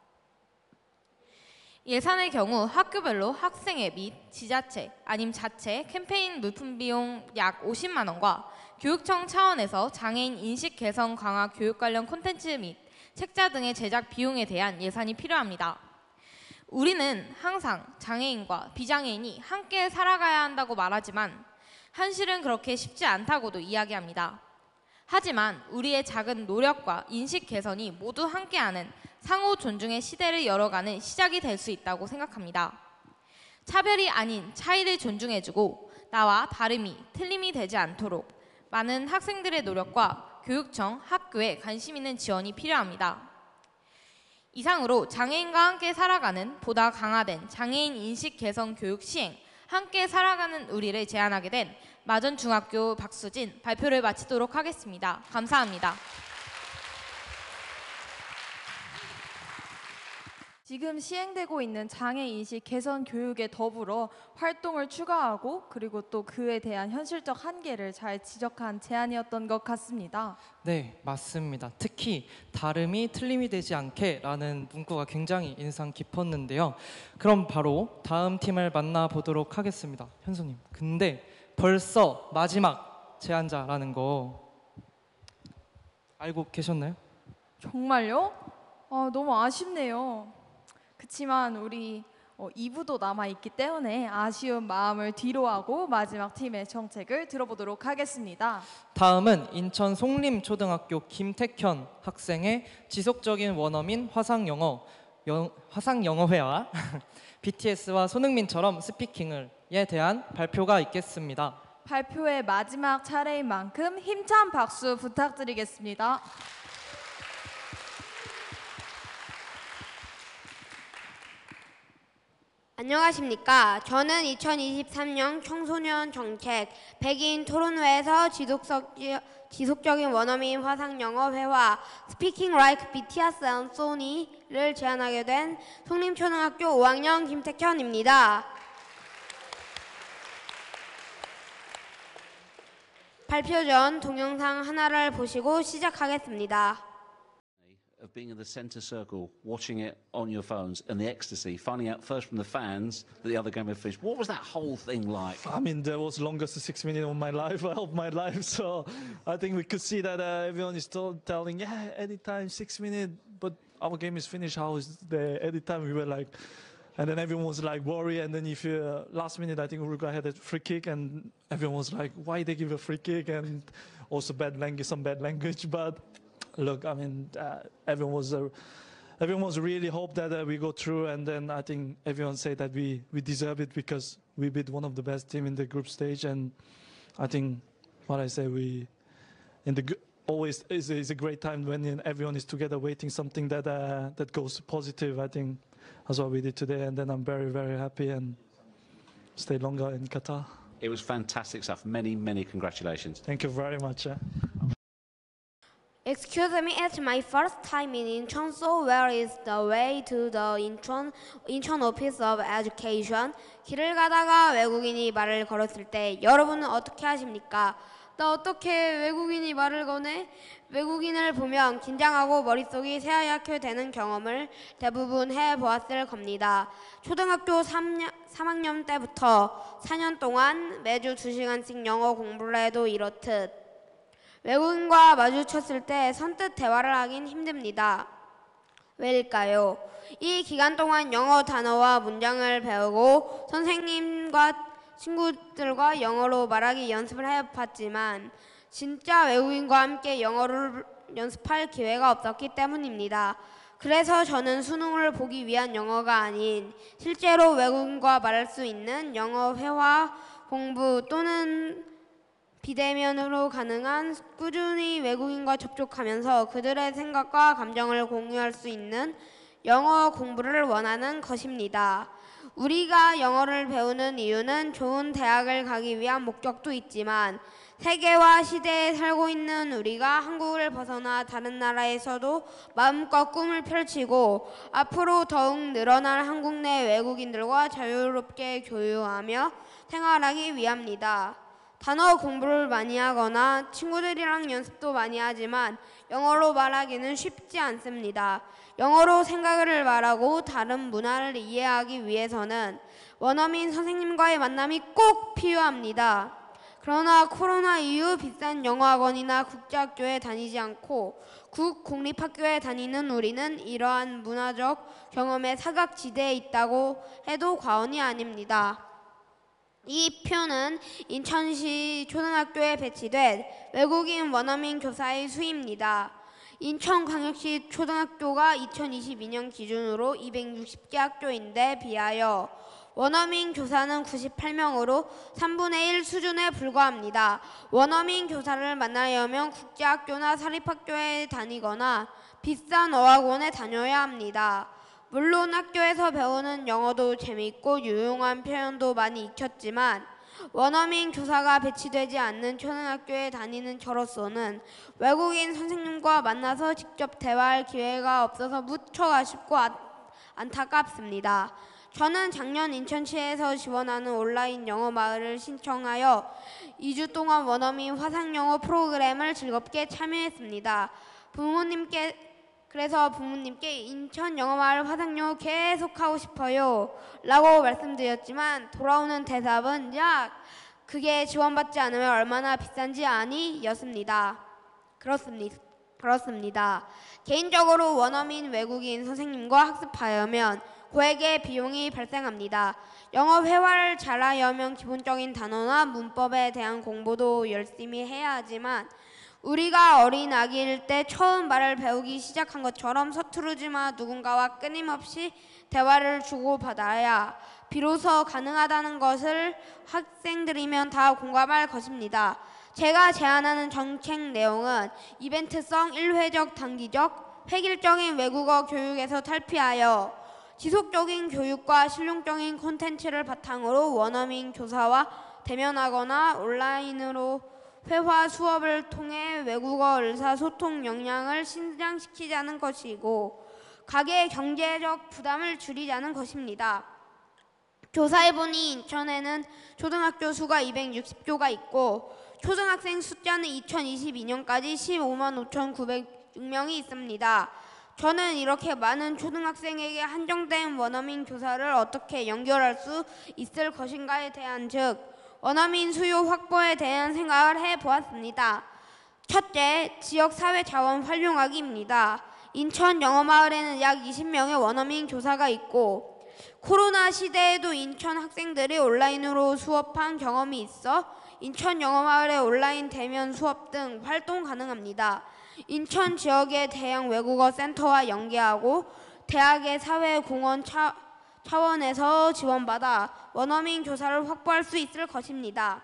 예산의 경우 학교별로 학생회 및 지자체 아님 자체 캠페인 물품 비용 약 오십만 원과 교육청 차원에서 장애인 인식 개선 강화 교육 관련 콘텐츠 및 책자 등의 제작 비용에 대한 예산이 필요합니다. 우리는 항상 장애인과 비장애인이 함께 살아가야 한다고 말하지만 현실은 그렇게 쉽지 않다고도 이야기합니다. 하지만 우리의 작은 노력과 인식 개선이 모두 함께하는 상호 존중의 시대를 열어가는 시작이 될 수 있다고 생각합니다. 차별이 아닌 차이를 존중해주고 나와 다름이 틀림이 되지 않도록 많은 학생들의 노력과 교육청, 학교에 관심 있는 지원이 필요합니다. 이상으로 장애인과 함께 살아가는 보다 강화된 장애인 인식 개선 교육 시행, 함께 살아가는 우리를 제안하게 된 마전중학교 박수진 발표를 마치도록 하겠습니다. 감사합니다. 지금 시행되고 있는 장애인식 개선 교육에 더불어 활동을 추가하고 그리고 또 그에 대한 현실적 한계를 잘 지적한 제안이었던 것 같습니다. 네, 맞습니다. 특히 다름이 틀림이 되지 않게 라는 문구가 굉장히 인상 깊었는데요. 그럼 바로 다음 팀을 만나보도록 하겠습니다. 현수님, 근데 벌써 마지막 제안자라는 거 알고 계셨나요? 정말요? 아, 너무 아쉽네요. 그치만 우리 어, 이 부도 남아있기 때문에 아쉬운 마음을 뒤로하고 마지막 팀의 정책을 들어보도록 하겠습니다. 다음은 인천 송림초등학교 김택현 학생의 지속적인 원어민 화상영어 영, 화상영어회화 비티에스와 손흥민처럼 스피킹을에 대한 발표가 있겠습니다. 발표의 마지막 차례인 만큼 힘찬 박수 부탁드리겠습니다. 안녕하십니까. 저는 이천이십삼 년 청소년 정책 백인 토론회에서 지속적, 지속적인 원어민 화상영어 회화 Speaking Like 비티에스 and Sony를 제안하게 된 송림초등학교 오 학년 김택현입니다. 발표 전 동영상 하나를 보시고 시작하겠습니다. Of being in the centre circle, watching it on your phones, and the ecstasy, finding out first from the fans that the other game had finished. What was that whole thing like? I mean, that was the longest six minutes of my life, of my life. So I think we could see that uh, everyone is still telling, yeah, anytime, six minutes, but our game is finished. How is the edit time? We were like, and then everyone was like worried. And then if you, uh, last minute, I think Uruguay had a free kick, and everyone was like, why they give a free kick? And also bad language, some bad language, but. Look, I mean, uh, everyone was uh, everyone was really hope that uh, we go through, and then I think everyone said that we we deserve it because we beat one of the best team in the group stage, and I think what I say we in the always is is a great time when everyone is together waiting something that uh, that goes positive. I think that's what we did today, and then I'm very very happy and stay longer in Qatar. It was fantastic stuff. Many many congratulations. Thank you very much. Uh. Excuse me, it's my first time in Incheon, so where is the way to the Incheon, Incheon Office of Education? 길을 가다가 외국인이 말을 걸었을 때 여러분은 어떻게 하십니까? 나 어떻게 외국인이 말을 거네? 외국인을 보면 긴장하고 머릿속이 새하얗게 되는 경험을 대부분 해보았을 겁니다. 초등학교 삼 삼 학년 때부터 사 년 동안 매주 두 시간씩 영어 공부를 해도 이렇듯 외국인과 마주쳤을 때 선뜻 대화를 하긴 힘듭니다. 왜일까요? 이 기간 동안 영어 단어와 문장을 배우고 선생님과 친구들과 영어로 말하기 연습을 해봤지만 진짜 외국인과 함께 영어를 연습할 기회가 없었기 때문입니다. 그래서 저는 수능을 보기 위한 영어가 아닌 실제로 외국인과 말할 수 있는 영어 회화 공부 또는 비대면으로 가능한 꾸준히 외국인과 접촉하면서 그들의 생각과 감정을 공유할 수 있는 영어 공부를 원하는 것입니다. 우리가 영어를 배우는 이유는 좋은 대학을 가기 위한 목적도 있지만 세계와 시대에 살고 있는 우리가 한국을 벗어나 다른 나라에서도 마음껏 꿈을 펼치고 앞으로 더욱 늘어날 한국 내 외국인들과 자유롭게 교류하며 생활하기 위함이다. 단어 공부를 많이 하거나 친구들이랑 연습도 많이 하지만 영어로 말하기는 쉽지 않습니다. 영어로 생각을 말하고 다른 문화를 이해하기 위해서는 원어민 선생님과의 만남이 꼭 필요합니다. 그러나 코로나 이후 비싼 영어학원이나 국제학교에 다니지 않고 국공립학교에 다니는 우리는 이러한 문화적 경험의 사각지대에 있다고 해도 과언이 아닙니다. 이 표는 인천시 초등학교에 배치된 외국인 원어민 교사의 수입니다. 인천광역시 초등학교가 이천이십이 년 기준으로 이백육십 개 학교인데 비하여 원어민 교사는 구십팔 명으로 삼분의 일 수준에 불과합니다. 원어민 교사를 만나려면 국제학교나 사립학교에 다니거나 비싼 어학원에 다녀야 합니다. 물론 학교에서 배우는 영어도 재미있고 유용한 표현도 많이 익혔지만 원어민 교사가 배치되지 않는 초등학교에 다니는 저로서는 외국인 선생님과 만나서 직접 대화할 기회가 없어서 무척 아쉽고 아, 안타깝습니다. 저는 작년 인천시에서 지원하는 온라인 영어 마을을 신청하여 이 주 동안 원어민 화상영어 프로그램을 즐겁게 참여했습니다. 부모님께 그래서 부모님께 인천 영어마을 화상영어 계속 하고 싶어요 라고 말씀드렸지만 돌아오는 대답은 야 그게 지원받지 않으면 얼마나 비싼지 아니? 였습니다. 그렇습니다. 그렇습니다. 개인적으로 원어민 외국인 선생님과 학습하려면 고액의 비용이 발생합니다. 영어 회화를 잘하려면 기본적인 단어나 문법에 대한 공부도 열심히 해야 하지만 우리가 어린 아기일 때 처음 말을 배우기 시작한 것처럼 서투르지만 누군가와 끊임없이 대화를 주고받아야 비로소 가능하다는 것을 학생들이면 다 공감할 것입니다. 제가 제안하는 정책 내용은 이벤트성, 일회적, 단기적, 획일적인 외국어 교육에서 탈피하여 지속적인 교육과 실용적인 콘텐츠를 바탕으로 원어민 교사와 대면하거나 온라인으로 회화 수업을 통해 외국어 의사소통 역량을 신장시키자는 것이고 가계의 경제적 부담을 줄이자는 것입니다. 조사해보니 인천에는 초등학교 수가 이백육십 교가 있고 초등학생 숫자는 이천이십이 년까지 십오만 오천구백육 명이 있습니다. 저는 이렇게 많은 초등학생에게 한정된 원어민 교사를 어떻게 연결할 수 있을 것인가에 대한 즉 원어민 수요 확보에 대한 생각을 해보았습니다. 첫째, 지역사회자원 활용하기입니다. 인천 영어마을에는 약 이십 명의 원어민 교사가 있고 코로나 시대에도 인천 학생들이 온라인으로 수업한 경험이 있어 인천 영어마을의 온라인 대면 수업 등 활동 가능합니다. 인천 지역의 대형 외국어 센터와 연계하고 대학의 사회공헌 차, 차원에서 지원받아 원어민 교사를 확보할 수 있을 것입니다.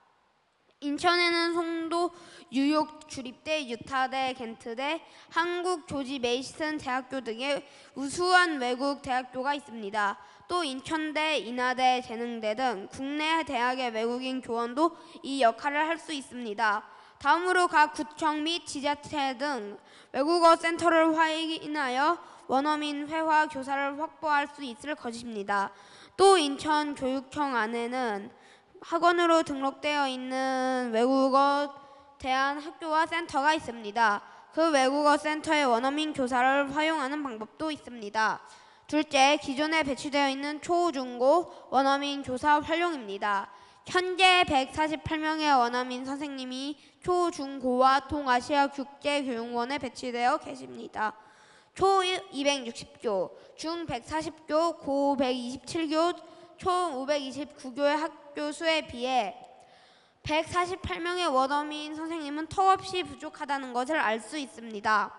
인천에는 송도, 뉴욕 주립대, 유타대, 겐트대, 한국 조지 메이슨 대학교 등의 우수한 외국 대학교가 있습니다. 또 인천대, 인하대, 재능대 등 국내 대학의 외국인 교원도 이 역할을 할 수 있습니다. 다음으로 각 구청 및 지자체 등 외국어 센터를 확인하여 원어민 회화 교사를 확보할 수 있을 것입니다. 또 인천 교육청 안에는 학원으로 등록되어 있는 외국어 대한 학교와 센터가 있습니다. 그 외국어 센터의 원어민 교사를 활용하는 방법도 있습니다. 둘째, 기존에 배치되어 있는 초, 중, 고 원어민 교사 활용입니다. 현재 백사십팔 명의 원어민 선생님이 초, 중, 고와 동아시아 국제교육원에 배치되어 계십니다. 초 이백육십 교, 중 백사십 교, 고 백이십칠 교, 총 오백이십구 교의 학교 수에 비해 백사십팔 명의 원어민 선생님은 턱없이 부족하다는 것을 알 수 있습니다.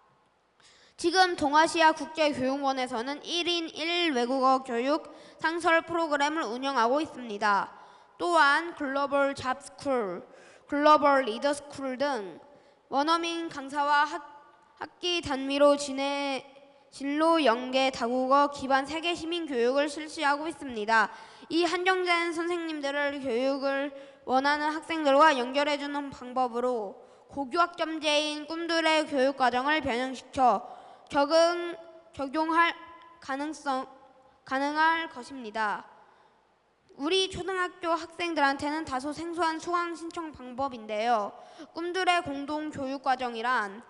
지금 동아시아 국제교육원에서는 일 인 일 외국어 교육 상설 프로그램을 운영하고 있습니다. 또한 글로벌 잡스쿨, 글로벌 리더스쿨 등 원어민 강사와 학, 학기 단위로 진해, 진로 연계 다국어 기반 세계 시민 교육을 실시하고 있습니다. 이 한정된 선생님들을 교육을 원하는 학생들과 연결해주는 방법으로 고교학점제인 꿈들의 교육 과정을 변형시켜 적응, 적용할 가능성, 가능할 것입니다. 우리 초등학교 학생들한테는 다소 생소한 수강 신청 방법인데요. 꿈들의 공동 교육 과정이란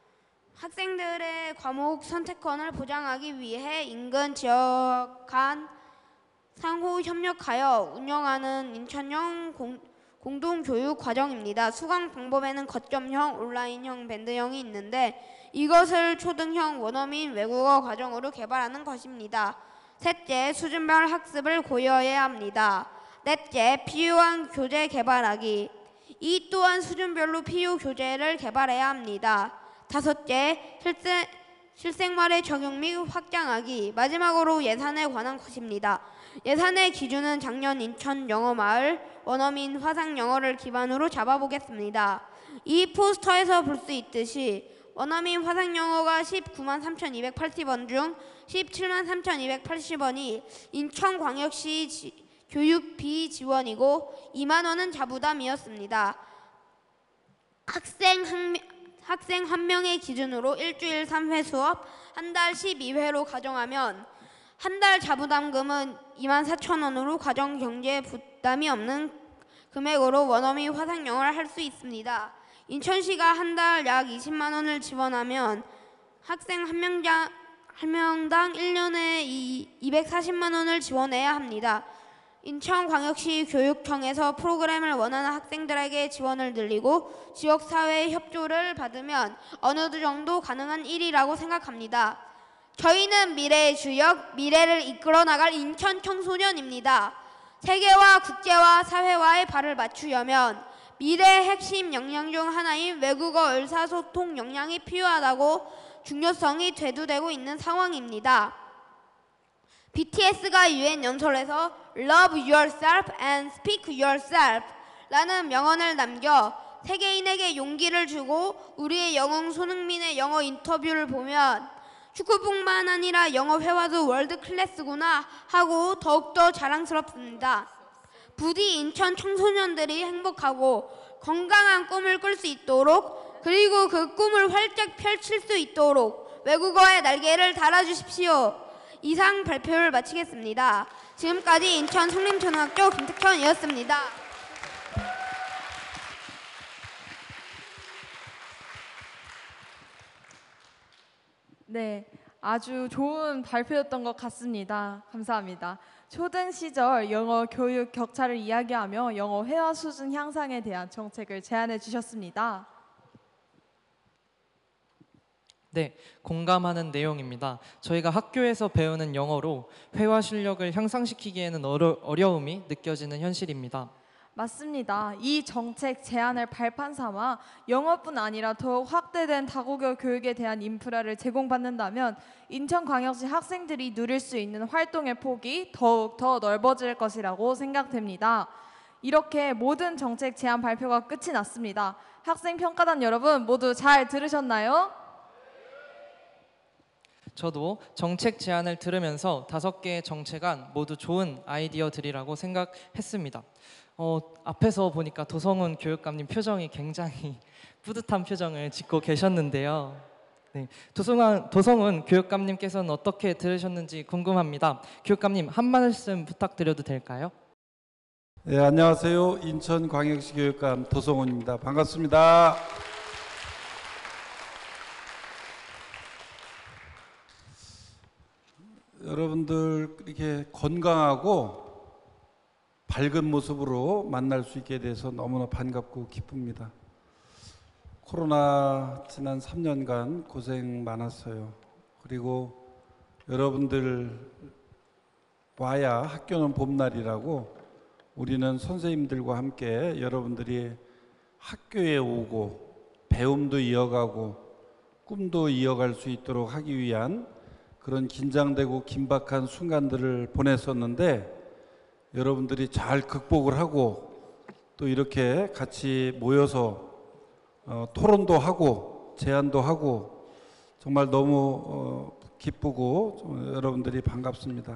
학생들의 과목 선택권을 보장하기 위해 인근 지역 간 상호 협력하여 운영하는 인천형 공, 공동교육 과정입니다. 수강 방법에는 거점형, 온라인형, 밴드형이 있는데 이것을 초등형 원어민 외국어 과정으로 개발하는 것입니다. 셋째, 수준별 학습을 고려해야 합니다. 넷째, 필요한 교재 개발하기. 이 또한 수준별로 필요 교재를 개발해야 합니다. 다섯째, 실생, 실생활의 적용 및 확장하기. 마지막으로 예산에 관한 것입니다. 예산의 기준은 작년 인천 영어마을 원어민 화상영어를 기반으로 잡아보겠습니다. 이 포스터에서 볼 수 있듯이 원어민 화상영어가 십구만 삼천이백팔십 원 중 십칠만 삼천이백팔십 원이 인천광역시 지, 교육비 지원이고 이만 원은 자부담이었습니다. 학생 한, 학생 한 명의 기준으로 일주일 삼 회 수업, 한 달 십이 회로 가정하면 한 달 자부담금은 이만 사천 원으로 가정 경제에 부담이 없는 금액으로 원어민 화상영어를 할 수 있습니다. 인천시가 한 달 약 이십만 원을 지원하면 학생 한 명당, 한 명당 일 년에 이백사십만 원을 지원해야 합니다. 인천광역시 교육청에서 프로그램을 원하는 학생들에게 지원을 늘리고 지역사회의 협조를 받으면 어느 정도 가능한 일이라고 생각합니다. 저희는 미래의 주역, 미래를 이끌어 나갈 인천 청소년입니다. 세계와 국제와 사회와의 발을 맞추려면 미래의 핵심 역량 중 하나인 외국어 의사소통 역량이 필요하다고 중요성이 대두되고 있는 상황입니다. 비티에스가 유엔 연설에서 Love yourself and speak yourself 라는 명언을 남겨 세계인에게 용기를 주고 우리의 영웅 손흥민의 영어 인터뷰를 보면 축구뿐만 아니라 영어 회화도 월드 클래스구나 하고 더욱더 자랑스럽습니다. 부디 인천 청소년들이 행복하고 건강한 꿈을 꿀 수 있도록 그리고 그 꿈을 활짝 펼칠 수 있도록 외국어의 날개를 달아주십시오. 이상 발표를 마치겠습니다. 지금까지 인천 성림초등학교 김특현이었습니다. 네, 아주 좋은 발표였던 것 같습니다. 감사합니다. 초등 시절 영어 교육 격차를 이야기하며 영어 회화 수준 향상에 대한 정책을 제안해 주셨습니다. 네, 공감하는 내용입니다. 저희가 학교에서 배우는 영어로 회화 실력을 향상시키기에는 어려, 어려움이 느껴지는 현실입니다. 맞습니다. 이 정책 제안을 발판 삼아 영어뿐 아니라 더욱 확대된 다국어 교육에 대한 인프라를 제공받는다면 인천광역시 학생들이 누릴 수 있는 활동의 폭이 더욱 더 넓어질 것이라고 생각됩니다. 이렇게 모든 정책 제안 발표가 끝이 났습니다. 학생평가단 여러분 모두 잘 들으셨나요? 저도 정책 제안을 들으면서 다섯 개의 정책안 모두 좋은 아이디어들이라고 생각했습니다. 어, 앞에서 보니까 도성훈 교육감님 표정이 굉장히 뿌듯한 표정을 짓고 계셨는데요. 네, 도성훈, 도성훈 교육감님께서는 어떻게 들으셨는지 궁금합니다. 교육감님 한 말씀 부탁드려도 될까요? 네, 안녕하세요. 인천광역시 교육감 도성훈입니다. 반갑습니다. 여러분들 이렇게 건강하고 밝은 모습으로 만날 수 있게 돼서 너무나 반갑고 기쁩니다. 코로나 지난 삼 년간 고생 많았어요. 그리고 여러분들 와야 학교는 봄날이라고 우리는 선생님들과 함께 여러분들이 학교에 오고 배움도 이어가고 꿈도 이어갈 수 있도록 하기 위한 그런 긴장되고 긴박한 순간들을 보냈었는데 여러분들이 잘 극복을 하고 또 이렇게 같이 모여서 어, 토론도 하고 제안도 하고 정말 너무 어, 기쁘고 여러분들이 반갑습니다.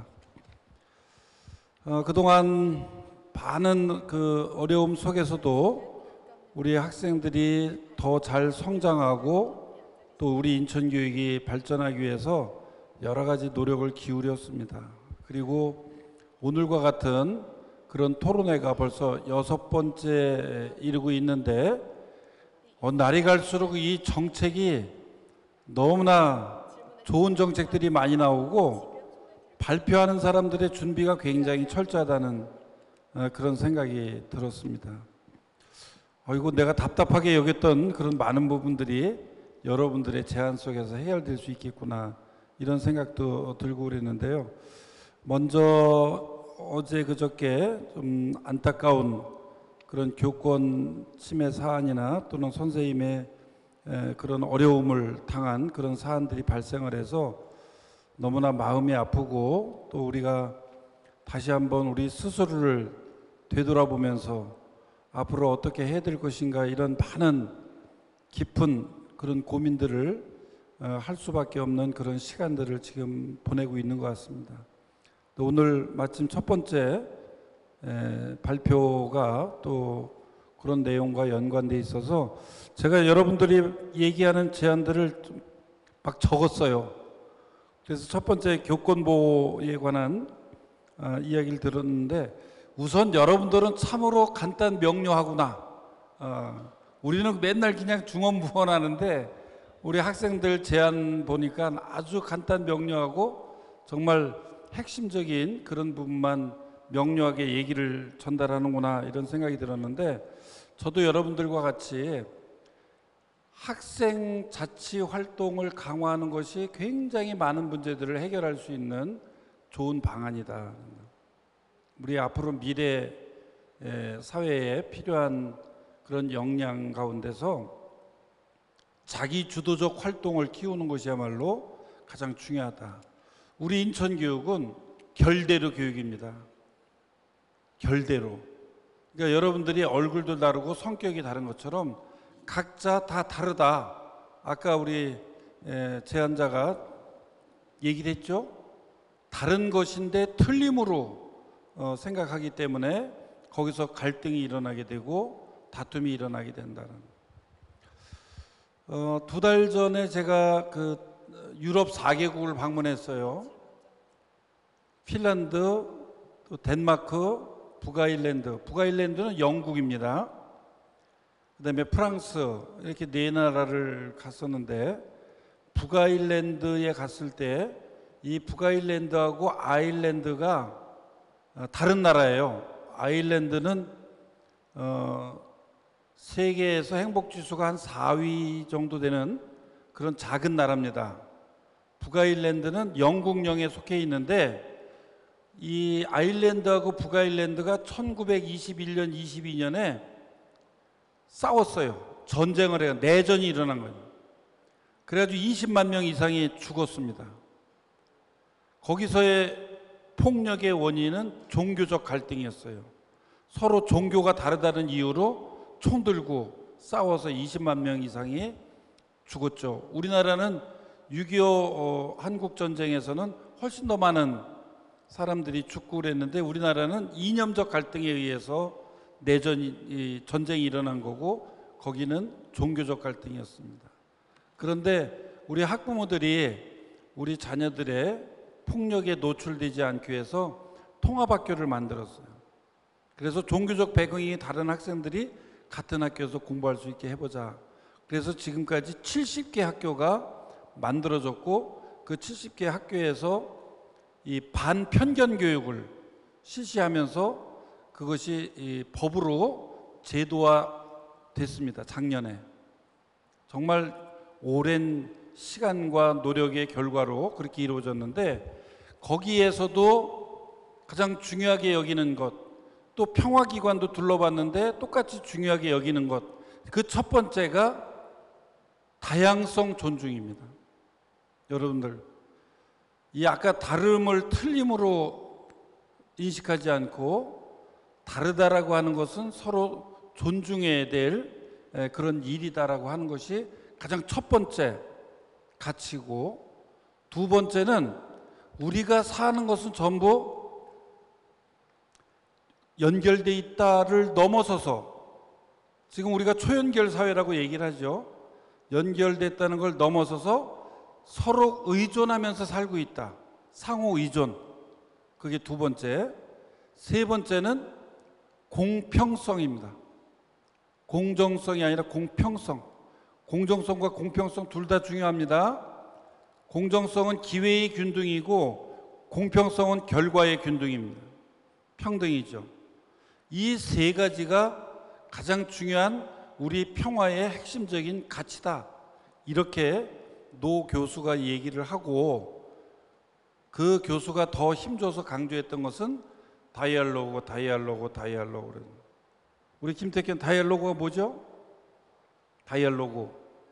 어, 그동안 많은 그 어려움 속에서도 우리 학생들이 더 잘 성장하고 또 우리 인천교육이 발전하기 위해서 여러 가지 노력을 기울였습니다. 그리고 오늘과 같은 그런 토론회가 벌써 여섯 번째 이르고 있는데 어, 날이 갈수록 이 정책이 너무나 좋은 정책들이 많이 나오고 발표하는 사람들의 준비가 굉장히 철저하다는 어, 그런 생각이 들었습니다. 어이구, 내가 답답하게 여겼던 그런 많은 부분들이 여러분들의 제안 속에서 해결될 수 있겠구나 이런 생각도 들고 그랬는데요. 먼저 어제 그저께 좀 안타까운 그런 교권 침해 사안이나 또는 선생님의 그런 어려움을 당한 그런 사안들이 발생을 해서 너무나 마음이 아프고 또 우리가 다시 한번 우리 스스로를 되돌아보면서 앞으로 어떻게 해야 될 것인가 이런 많은 깊은 그런 고민들을 할 수밖에 없는 그런 시간들을 지금 보내고 있는 것 같습니다. 오늘 마침 첫 번째 발표가 또 그런 내용과 연관돼 있어서 제가 여러분들이 얘기하는 제안들을 막 적었어요. 그래서 첫 번째 교권보호에 관한 아, 이야기를 들었는데 우선 여러분들은 참으로 간단 명료하구나. 아, 우리는 맨날 그냥 중언부언하는데 우리 학생들 제안 보니까 아주 간단 명료하고 정말 핵심적인 그런 부분만 명료하게 얘기를 전달하는구나 이런 생각이 들었는데 저도 여러분들과 같이 학생 자치 활동을 강화하는 것이 굉장히 많은 문제들을 해결할 수 있는 좋은 방안이다. 우리 앞으로 미래 사회에 필요한 그런 역량 가운데서 자기 주도적 활동을 키우는 것이야말로 가장 중요하다. 우리 인천교육은 결대로 교육입니다. 결대로. 그러니까 여러분들이 얼굴도 다르고 성격이 다른 것처럼 각자 다 다르다. 아까 우리 제안자가 얘기를 했죠. 다른 것인데 틀림으로 어, 생각하기 때문에 거기서 갈등이 일어나게 되고 다툼이 일어나게 된다는. 어, 두 달 전에 제가 그 유럽 사 개국을 방문했어요. 핀란드, 또 덴마크, 북아일랜드. 북아일랜드는 영국입니다. 그다음에 프랑스 이렇게 네 나라를 갔었는데 북아일랜드에 갔을 때 이 북아일랜드하고 아일랜드가 다른 나라예요. 아일랜드는 어, 세계에서 행복지수가 한 사 위 정도 되는 그런 작은 나라입니다. 북아일랜드는 영국령에 속해 있는데 이 아일랜드하고 북아일랜드가 천구백이십일 년, 이십이 년에 싸웠어요. 전쟁을 해요. 내전이 일어난 거예요. 그래가지고 이십만 명 이상이 죽었습니다. 거기서의 폭력의 원인은 종교적 갈등이었어요. 서로 종교가 다르다는 이유로 총 들고 싸워서 이십만 명 이상이 죽었죠. 우리나라는 육이오 어, 한국전쟁에서는 훨씬 더 많은 사람들이 죽고 그랬는데 우리나라는 이념적 갈등에 의해서 내전이 전쟁이 일어난 거고 거기는 종교적 갈등이었습니다. 그런데 우리 학부모들이 우리 자녀들의 폭력에 노출되지 않기 위해서 통합학교를 만들었어요. 그래서 종교적 배경이 다른 학생들이 같은 학교에서 공부할 수 있게 해보자. 그래서 지금까지 칠십 개 학교가 만들어졌고 그 칠십 개 학교에서 이 반편견 교육을 실시하면서 그것이 이 법으로 제도화됐습니다. 작년에. 정말 오랜 시간과 노력의 결과로 그렇게 이루어졌는데 거기에서도 가장 중요하게 여기는 것, 또 평화기관도 둘러봤는데 똑같이 중요하게 여기는 것, 그 첫 번째가 다양성 존중입니다. 여러분들, 이 아까 다름을 틀림으로 인식하지 않고 다르다라고 하는 것은 서로 존중해야 될 그런 일이다라고 하는 것이 가장 첫 번째 가치고, 두 번째는 우리가 사는 것은 전부 연결돼 있다를 넘어서서, 지금 우리가 초연결 사회라고 얘기를 하죠. 연결됐다는 걸 넘어서서 서로 의존하면서 살고 있다. 상호 의존. 그게 두 번째. 세 번째는 공평성입니다. 공정성이 아니라 공평성. 공정성과 공평성 둘 다 중요합니다. 공정성은 기회의 균등이고 공평성은 결과의 균등입니다. 평등이죠. 이 세 가지가 가장 중요한 우리 평화의 핵심적인 가치다. 이렇게 노 교수가 얘기를 하고, 그 교수가 더 힘줘서 강조했던 것은 다이얼로그, 다이얼로그, 다이얼로그. 우리 김택현 다이얼로그가 뭐죠? 다이얼로그.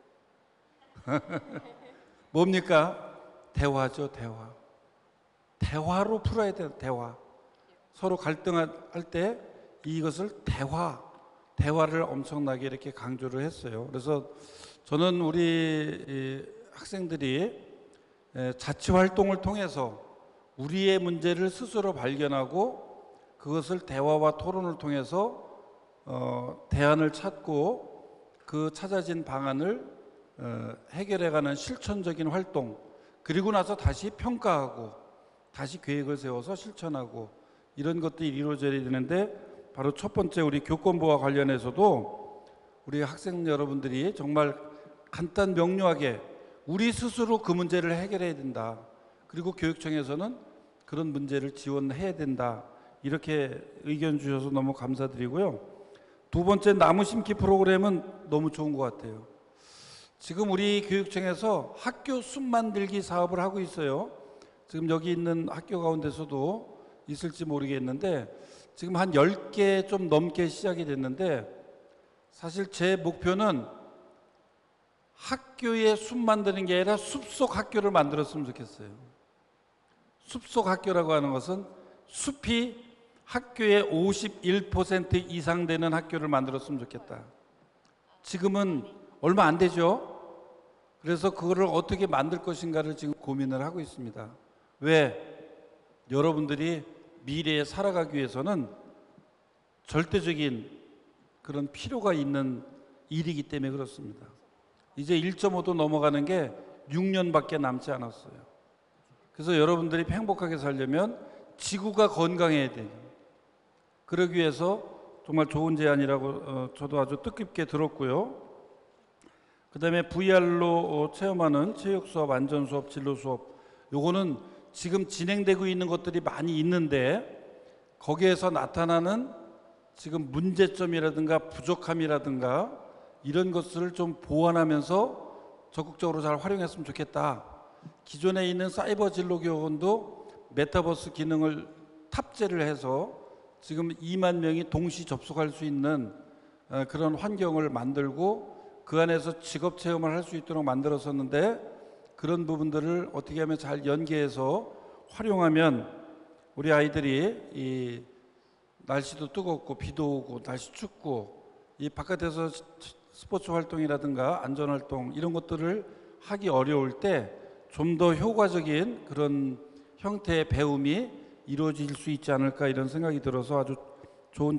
뭡니까? 대화죠, 대화. 대화로 풀어야 돼요, 대화. 서로 갈등할 때 이것을 대화, 대화를 엄청나게 이렇게 강조를 했어요. 그래서 저는 우리 학생들이 자치 활동을 통해서 우리의 문제를 스스로 발견하고 그것을 대화와 토론을 통해서 어, 대안을 찾고 그 찾아진 방안을 어, 해결해가는 실천적인 활동, 그리고 나서 다시 평가하고 다시 계획을 세워서 실천하고 이런 것들이 이루어져야 되는데, 바로 첫 번째 우리 교권부와 관련해서도 우리 학생 여러분들이 정말 간단 명료하게 우리 스스로 그 문제를 해결해야 된다. 그리고 교육청에서는 그런 문제를 지원해야 된다. 이렇게 의견 주셔서 너무 감사드리고요. 두 번째, 나무 심기 프로그램은 너무 좋은 것 같아요. 지금 우리 교육청에서 학교 숲 만들기 사업을 하고 있어요. 지금 여기 있는 학교 가운데서도 있을지 모르겠는데 지금 한 열 개 좀 넘게 시작이 됐는데, 사실 제 목표는 학교에 숲 만드는 게 아니라 숲속 학교를 만들었으면 좋겠어요. 숲속 학교라고 하는 것은 숲이 학교의 오십일 퍼센트 이상 되는 학교를 만들었으면 좋겠다. 지금은 얼마 안 되죠. 그래서 그거를 어떻게 만들 것인가를 지금 고민을 하고 있습니다. 왜? 여러분들이 미래에 살아가기 위해서는 절대적인 그런 필요가 있는 일이기 때문에 그렇습니다. 이제 일 점 오도 넘어가는 게 육 년밖에 남지 않았어요. 그래서 여러분들이 행복하게 살려면 지구가 건강해야 돼요. 그러기 위해서 정말 좋은 제안이라고 어, 저도 아주 뜻깊게 들었고요. 그 다음에 브이알로 체험하는 체육 수업, 안전 수업, 진로 수업, 요거는 지금 진행되고 있는 것들이 많이 있는데 거기에서 나타나는 지금 문제점이라든가 부족함이라든가 이런 것들을 좀 보완하면서 적극적으로 잘 활용했으면 좋겠다. 기존에 있는 사이버 진로 교원도 메타버스 기능을 탑재를 해서 지금 이만 명이 동시 접속할 수 있는 그런 환경을 만들고 그 안에서 직업 체험을 할 수 있도록 만들었었는데, 그런 부분들을 어떻게 하면 잘 연계해서 활용하면 우리 아이들이 이 날씨도 뜨겁고 비도 오고 날씨 춥고 이 바깥에서 스포츠 활동이라든가 안전 활동 이런 것들을 하기 어려울 때 좀 더 효과적인 그런 형태의 배움이 이루어질 수 있지 않을까, 이런 생각이 들어서 아주 좋은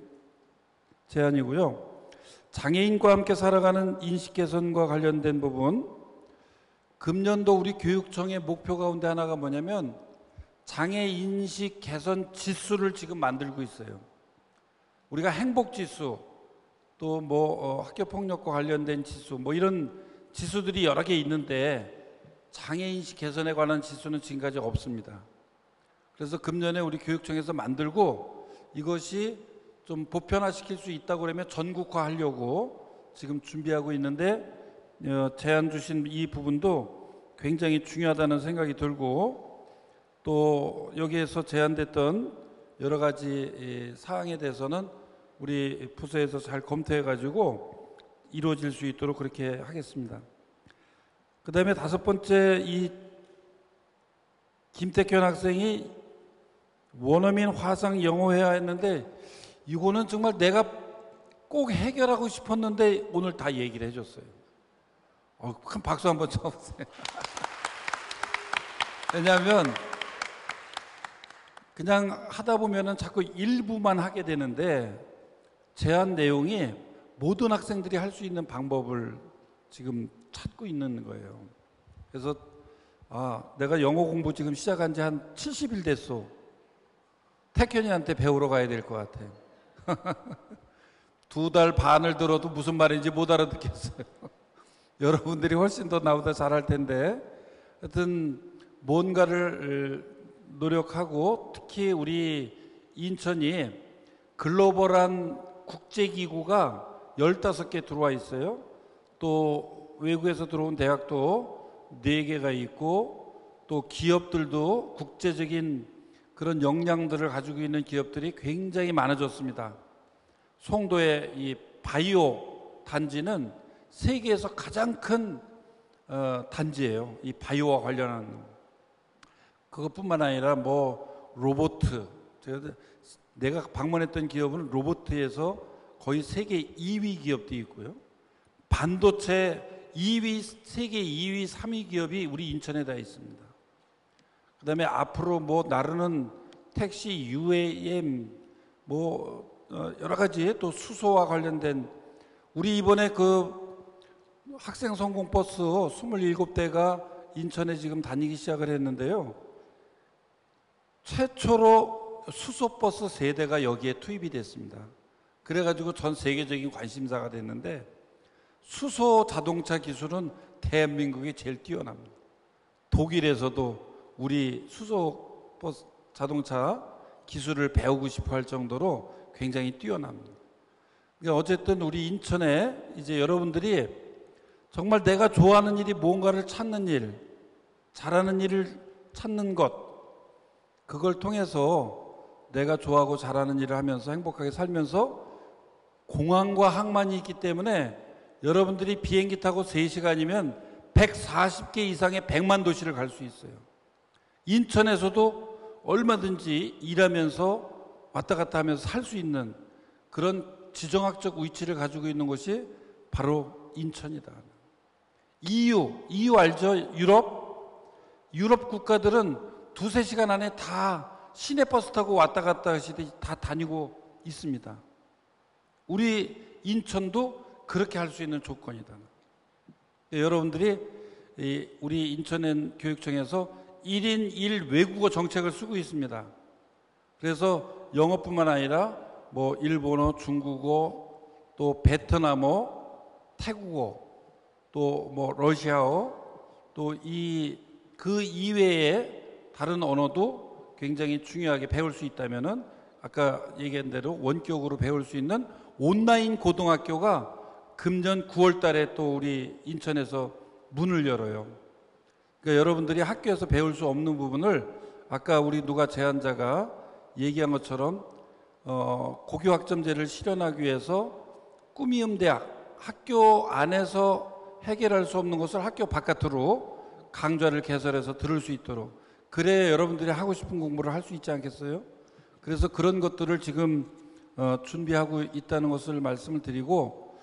제안이고요. 장애인과 함께 살아가는 인식 개선과 관련된 부분, 금년도 우리 교육청의 목표 가운데 하나가 뭐냐면 장애 인식 개선 지수를 지금 만들고 있어요. 우리가 행복 지수, 또 뭐 어, 학교 폭력과 관련된 지수, 뭐 이런 지수들이 여러 개 있는데 장애 인식 개선에 관한 지수는 지금까지 없습니다. 그래서 금년에 우리 교육청에서 만들고 이것이 좀 보편화시킬 수 있다고 그러면 전국화하려고 지금 준비하고 있는데 어, 제안 주신 이 부분도 굉장히 중요하다는 생각이 들고 또 여기에서 제안됐던 여러 가지 사항에 대해서는 우리 부서에서 잘 검토해 가지고 이루어질 수 있도록 그렇게 하겠습니다. 그 다음에 다섯 번째, 이 김택현 학생이 원어민 화상 영어회화 했는데 이거는 정말 내가 꼭 해결하고 싶었는데 오늘 다 얘기를 해줬어요. 어, 큰 박수 한번 쳐보세요. 왜냐하면 그냥 하다 보면은 자꾸 일부만 하게 되는데 제안 내용이 모든 학생들이 할 수 있는 방법을 지금 찾고 있는 거예요. 그래서 아, 내가 영어 공부 지금 시작한 지 한 칠십 일 됐어. 태현이한테 배우러 가야 될 것 같아. 두 달 반을 들어도 무슨 말인지 못 알아듣겠어요. 여러분들이 훨씬 더 나보다 잘할 텐데 하여튼 뭔가를 노력하고 특히 우리 인천이 글로벌한 국제기구가 열다섯 개 들어와 있어요. 또 외국에서 들어온 대학도 네 개가 있고 또 기업들도 국제적인 그런 역량들을 가지고 있는 기업들이 굉장히 많아졌습니다. 송도의 이 바이오 단지는 세계에서 가장 큰 어, 단지예요. 이 바이오와 관련한 그것뿐만 아니라 뭐 로봇, 제가 내가 방문했던 기업은 로봇에서 거의 세계 이 위 기업도 있고요. 반도체 이 위, 세계 이 위, 삼 위 기업이 우리 인천에 다 있습니다. 그 다음에 앞으로 뭐 나르는 택시, 유에이엠, 뭐 여러 가지 또 수소와 관련된 우리 이번에 그 학생 성공버스 이십칠 대가 인천에 지금 다니기 시작을 했는데요. 최초로 수소버스 세 대가 여기에 투입이 됐습니다. 그래가지고 전 세계적인 관심사가 됐는데 수소 자동차 기술은 대한민국이 제일 뛰어납니다. 독일에서도 우리 수소 버스 자동차 기술을 배우고 싶어 할 정도로 굉장히 뛰어납니다. 그러니까 어쨌든 우리 인천에 이제 여러분들이 정말 내가 좋아하는 일이 뭔가를 찾는 일, 잘하는 일을 찾는 것, 그걸 통해서 내가 좋아하고 잘하는 일을 하면서 행복하게 살면서 공항과 항만이 있기 때문에 여러분들이 비행기 타고 세 시간이면 백사십 개 이상의 백만 도시를 갈 수 있어요. 인천에서도 얼마든지 일하면서 왔다 갔다 하면서 살 수 있는 그런 지정학적 위치를 가지고 있는 곳이 바로 인천이다. 이유, 이유 알죠? 유럽? 유럽 국가들은 두세 시간 안에 다 시내버스 타고 왔다 갔다 하시듯이 다 다니고 있습니다. 우리 인천도 그렇게 할 수 있는 조건이다. 여러분들이 우리 인천 교육청에서 일 인 일 외국어 정책을 쓰고 있습니다. 그래서 영어뿐만 아니라 뭐 일본어, 중국어, 또 베트남어, 태국어, 또 뭐 러시아어, 또 이 그 이외에 다른 언어도 굉장히 중요하게 배울 수 있다면은 아까 얘기한 대로 원격으로 배울 수 있는 온라인 고등학교가 금년 구월 달에 또 우리 인천에서 문을 열어요. 그러니까 여러분들이 학교에서 배울 수 없는 부분을 아까 우리 누가 제안자가 얘기한 것처럼 어, 고교학점제를 실현하기 위해서 꾸미음 대학, 학교 안에서 해결할 수 없는 것을 학교 바깥으로 강좌를 개설해서 들을 수 있도록, 그래야 여러분들이 하고 싶은 공부를 할 수 있지 않겠어요? 그래서 그런 것들을 지금 어, 준비하고 있다는 것을 말씀을 드리고,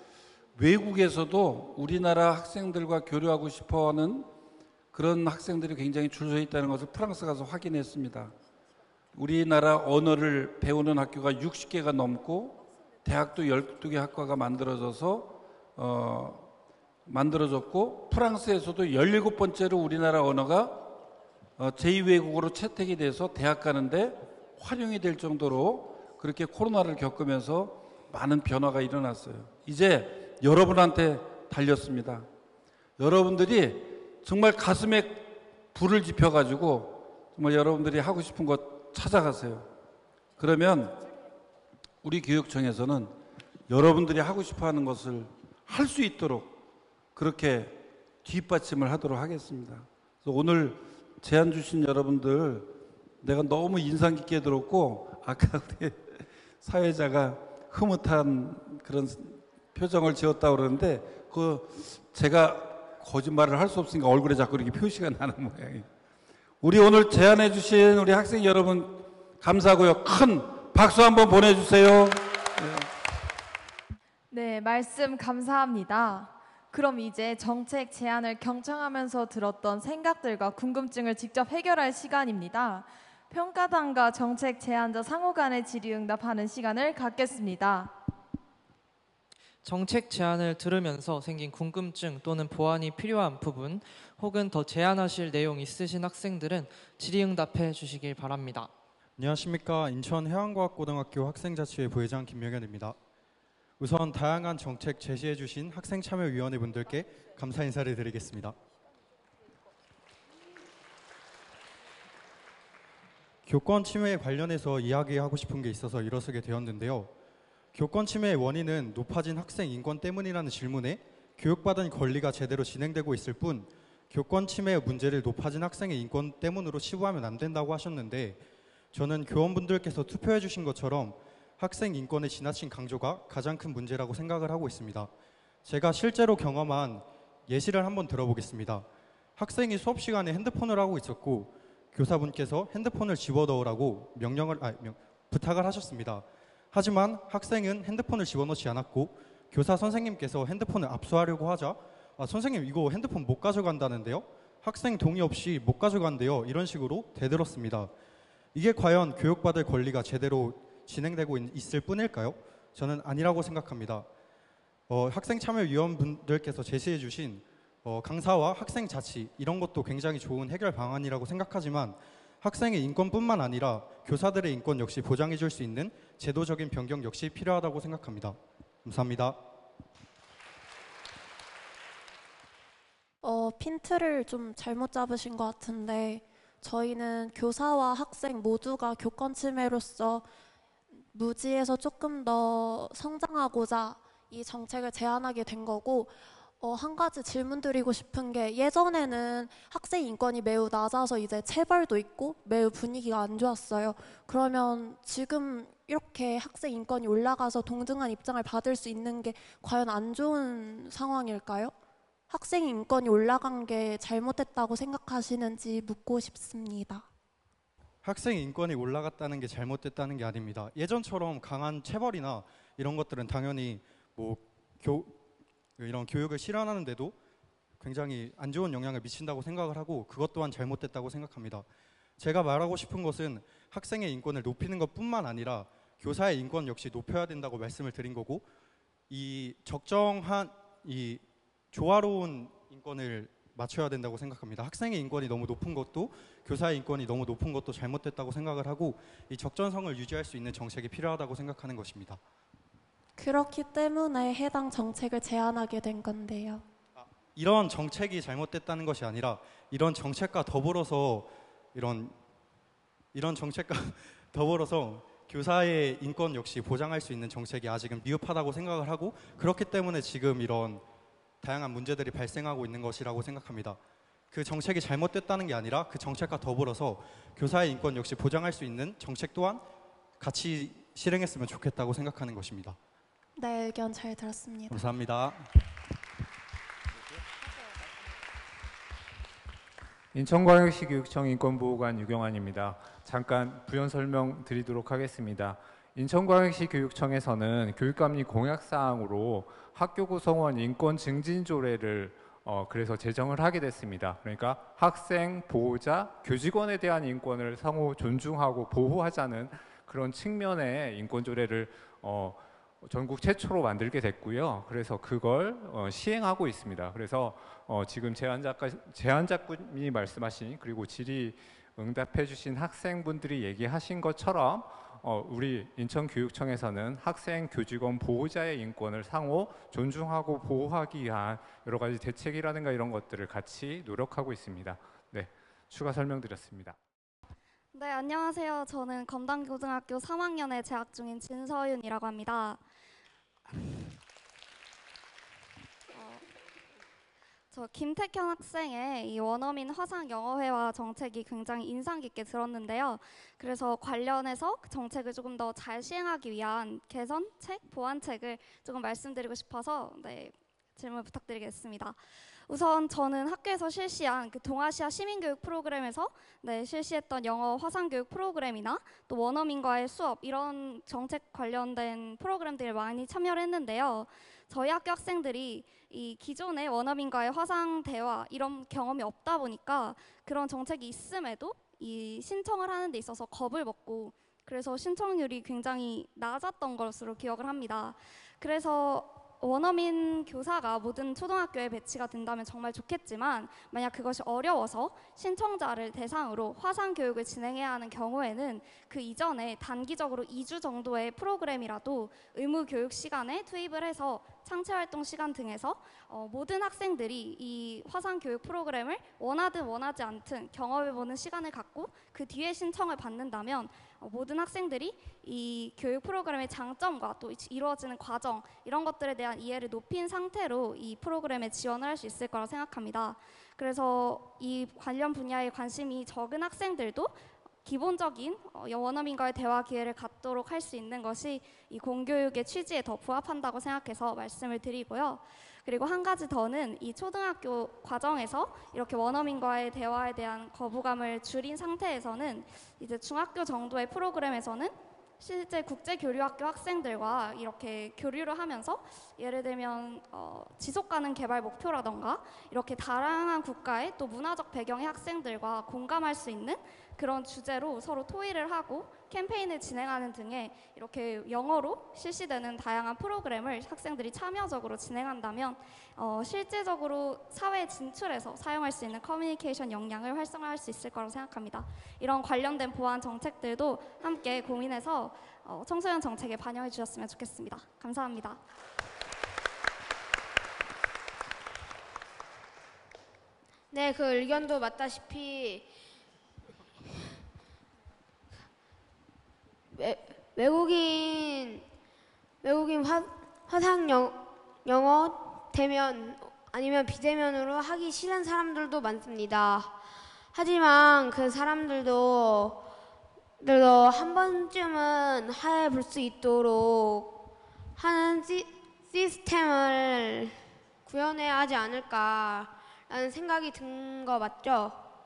외국에서도 우리나라 학생들과 교류하고 싶어하는 그런 학생들이 굉장히 줄 서 있다는 것을 프랑스 가서 확인했습니다. 우리나라 언어를 배우는 학교가 육십 개가 넘고 대학도 열두 개 학과가 만들어져서 어, 만들어졌고, 프랑스에서도 열일곱 번째로 우리나라 언어가 어, 제이 외국어로 채택이 돼서 대학 가는데 활용이 될 정도로 그렇게 코로나를 겪으면서 많은 변화가 일어났어요. 이제 여러분한테 달렸습니다. 여러분들이 정말 가슴에 불을 지펴가지고 정말 여러분들이 하고 싶은 것 찾아가세요. 그러면 우리 교육청에서는 여러분들이 하고 싶어하는 것을 할 수 있도록 그렇게 뒷받침을 하도록 하겠습니다. 그래서 오늘 제안 주신 여러분들 내가 너무 인상 깊게 들었고 아까 우리 사회자가 흐뭇한 그런 표정을 지었다고 그러는데 그 제가 거짓말을 할 수 없으니까 얼굴에 자꾸 이렇게 표시가 나는 모양이에요. 우리 오늘 제안해 주신 우리 학생 여러분 감사하고요. 큰 박수 한번 보내주세요. 네, 말씀 감사합니다. 그럼 이제 정책 제안을 경청하면서 들었던 생각들과 궁금증을 직접 해결할 시간입니다. 평가단과 정책 제안자 상호 간의 질의응답하는 시간을 갖겠습니다. 정책 제안을 들으면서 생긴 궁금증 또는 보완이 필요한 부분 혹은 더 제안하실 내용 있으신 학생들은 질의응답해 주시길 바랍니다. 안녕하십니까. 인천해안과학고등학교 학생자치회 부회장 김명현입니다. 우선 다양한 정책 제시해 주신 학생참여위원회 분들께 감사 인사를 드리겠습니다. 교권 침해에 관련해서 이야기하고 싶은 게 있어서 일어서게 되었는데요. 교권 침해의 원인은 높아진 학생 인권 때문이라는 질문에 교육받은 권리가 제대로 진행되고 있을 뿐 교권 침해의 문제를 높아진 학생의 인권 때문으로 치부하면 안 된다고 하셨는데 저는 교원분들께서 투표해 주신 것처럼 학생 인권의 지나친 강조가 가장 큰 문제라고 생각을 하고 있습니다. 제가 실제로 경험한 예시를 한번 들어보겠습니다. 학생이 수업 시간에 핸드폰을 하고 있었고 교사분께서 핸드폰을 집어넣으라고 명령을 아, 명, 부탁을 하셨습니다. 하지만 학생은 핸드폰을 집어넣지 않았고 교사 선생님께서 핸드폰을 압수하려고 하자 아, 선생님 이거 핸드폰 못 가져간다는데요? 학생 동의 없이 못 가져간대요. 이런 식으로 대들었습니다. 이게 과연 교육받을 권리가 제대로 진행되고 있을 뿐일까요? 저는 아니라고 생각합니다. 어, 학생참여위원분들께서 제시해 주신 어, 강사와 학생 자치 이런 것도 굉장히 좋은 해결 방안이라고 생각하지만 학생의 인권뿐만 아니라 교사들의 인권 역시 보장해 줄 수 있는 제도적인 변경 역시 필요하다고 생각합니다. 감사합니다. 어, 핀트를 좀 잘못 잡으신 것 같은데 저희는 교사와 학생 모두가 교권 침해로서 무지에서 조금 더 성장하고자 이 정책을 제안하게 된 거고 어, 한 가지 질문 드리고 싶은 게 예전에는 학생 인권이 매우 낮아서 이제 체벌도 있고 매우 분위기가 안 좋았어요. 그러면 지금 이렇게 학생 인권이 올라가서 동등한 입장을 받을 수 있는 게 과연 안 좋은 상황일까요? 학생 인권이 올라간 게 잘못됐다고 생각하시는지 묻고 싶습니다. 학생 인권이 올라갔다는 게 잘못됐다는 게 아닙니다. 예전처럼 강한 체벌이나 이런 것들은 당연히 뭐 교, 이런 교육을 실현하는데도 굉장히 안 좋은 영향을 미친다고 생각을 하고 그것 또한 잘못됐다고 생각합니다. 제가 말하고 싶은 것은 학생의 인권을 높이는 것뿐만 아니라 교사의 인권 역시 높여야 된다고 말씀을 드린 거고 이 적정한 이 조화로운 인권을 맞춰야 된다고 생각합니다. 학생의 인권이 너무 높은 것도 교사의 인권이 너무 높은 것도 잘못됐다고 생각을 하고 이 적정성을 유지할 수 있는 정책이 필요하다고 생각하는 것입니다. 그렇기 때문에 해당 정책을 제안하게 된 건데요. 이런 정책이 잘못됐다는 것이 아니라 이런 정책과 더불어서 이런 이런 정책과 더불어서 교사의 인권 역시 보장할 수 있는 정책이 아직은 미흡하다고 생각을 하고 그렇기 때문에 지금 이런 다양한 문제들이 발생하고 있는 것이라고 생각합니다. 그 정책이 잘못됐다는 게 아니라 그 정책과 더불어서 교사의 인권 역시 보장할 수 있는 정책 또한 같이 실행했으면 좋겠다고 생각하는 것입니다. 네, 의견 잘 들었습니다. 감사합니다. 인천광역시 교육청 인권보호관 유경환입니다. 잠깐 부연 설명 드리도록 하겠습니다. 인천광역시 교육청에서는 교육감리 공약사항으로 학교 구성원 인권 증진 조례를 어, 그래서 제정을 하게 됐습니다. 그러니까 학생, 보호자, 교직원에 대한 인권을 상호 존중하고 보호하자는 그런 측면의 인권 조례를 어, 전국 최초로 만들게 됐고요. 그래서 그걸 어, 시행하고 있습니다. 그래서 어, 지금 제안자가, 제안자분이 말씀하신 그리고 질의 응답해 주신 학생분들이 얘기하신 것처럼 어, 우리 인천교육청에서는 학생, 교직원, 보호자의 인권을 상호 존중하고 보호하기 위한 여러 가지 대책이라든가 이런 것들을 같이 노력하고 있습니다. 네, 추가 설명드렸습니다. 네, 안녕하세요. 저는 검단고등학교 삼 학년에 재학 중인 진서윤이라고 합니다. 어, 저 김택현 학생의 이 원어민 화상 영어회화 정책이 굉장히 인상 깊게 들었는데요. 그래서 관련해서 그 정책을 조금 더 잘 시행하기 위한 개선책, 보완책을 조금 말씀드리고 싶어서 네, 질문 부탁드리겠습니다. 우선 저는 학교에서 실시한 그 동아시아 시민교육 프로그램에서 네, 실시했던 영어 화상교육 프로그램이나 또 원어민과의 수업 이런 정책 관련된 프로그램들을 많이 참여를 했는데요. 저희 학교 학생들이 이 기존의 원어민과의 화상 대화 이런 경험이 없다 보니까 그런 정책이 있음에도 이 신청을 하는 데 있어서 겁을 먹고 그래서 신청률이 굉장히 낮았던 것으로 기억을 합니다. 그래서 원어민 교사가 모든 초등학교에 배치가 된다면 정말 좋겠지만 만약 그것이 어려워서 신청자를 대상으로 화상 교육을 진행해야 하는 경우에는 그 이전에 단기적으로 이 주 정도의 프로그램이라도 의무 교육 시간에 투입을 해서 창체활동 시간 등에서 어, 모든 학생들이 이 화상 교육 프로그램을 원하든 원하지 않든 경험해보는 시간을 갖고 그 뒤에 신청을 받는다면 어, 모든 학생들이 이 교육 프로그램의 장점과 또 이루어지는 과정 이런 것들에 대한 이해를 높인 상태로 이 프로그램에 지원을 할 수 있을 거라 생각합니다. 그래서 이 관련 분야에 관심이 적은 학생들도 기본적인 어, 원어민과의 대화 기회를 갖도록 할 수 있는 것이 이 공교육의 취지에 더 부합한다고 생각해서 말씀을 드리고요. 그리고 한 가지 더는 이 초등학교 과정에서 이렇게 원어민과의 대화에 대한 거부감을 줄인 상태에서는 이제 중학교 정도의 프로그램에서는 실제 국제교류학교 학생들과 이렇게 교류를 하면서 예를 들면 어, 지속가능 개발 목표라던가 이렇게 다양한 국가의 또 문화적 배경의 학생들과 공감할 수 있는 그런 주제로 서로 토의를 하고 캠페인을 진행하는 등의 이렇게 영어로 실시되는 다양한 프로그램을 학생들이 참여적으로 진행한다면 어, 실제적으로 사회에 진출해서 사용할 수 있는 커뮤니케이션 역량을 활성화할 수 있을 거라고 생각합니다. 이런 관련된 보완 정책들도 함께 고민해서 어, 청소년 정책에 반영해 주셨으면 좋겠습니다. 감사합니다. 네, 그 의견도 맞다시피 외, 외국인 외국인 화, 화상 영, 영어 대면 아니면 비대면으로 하기 싫은 사람들도 많습니다. 하지만 그 사람들도 들도 한 번쯤은 해볼 수 있도록 하는 시, 시스템을 구현해야 하지 않을까라는 생각이 든 거 맞죠?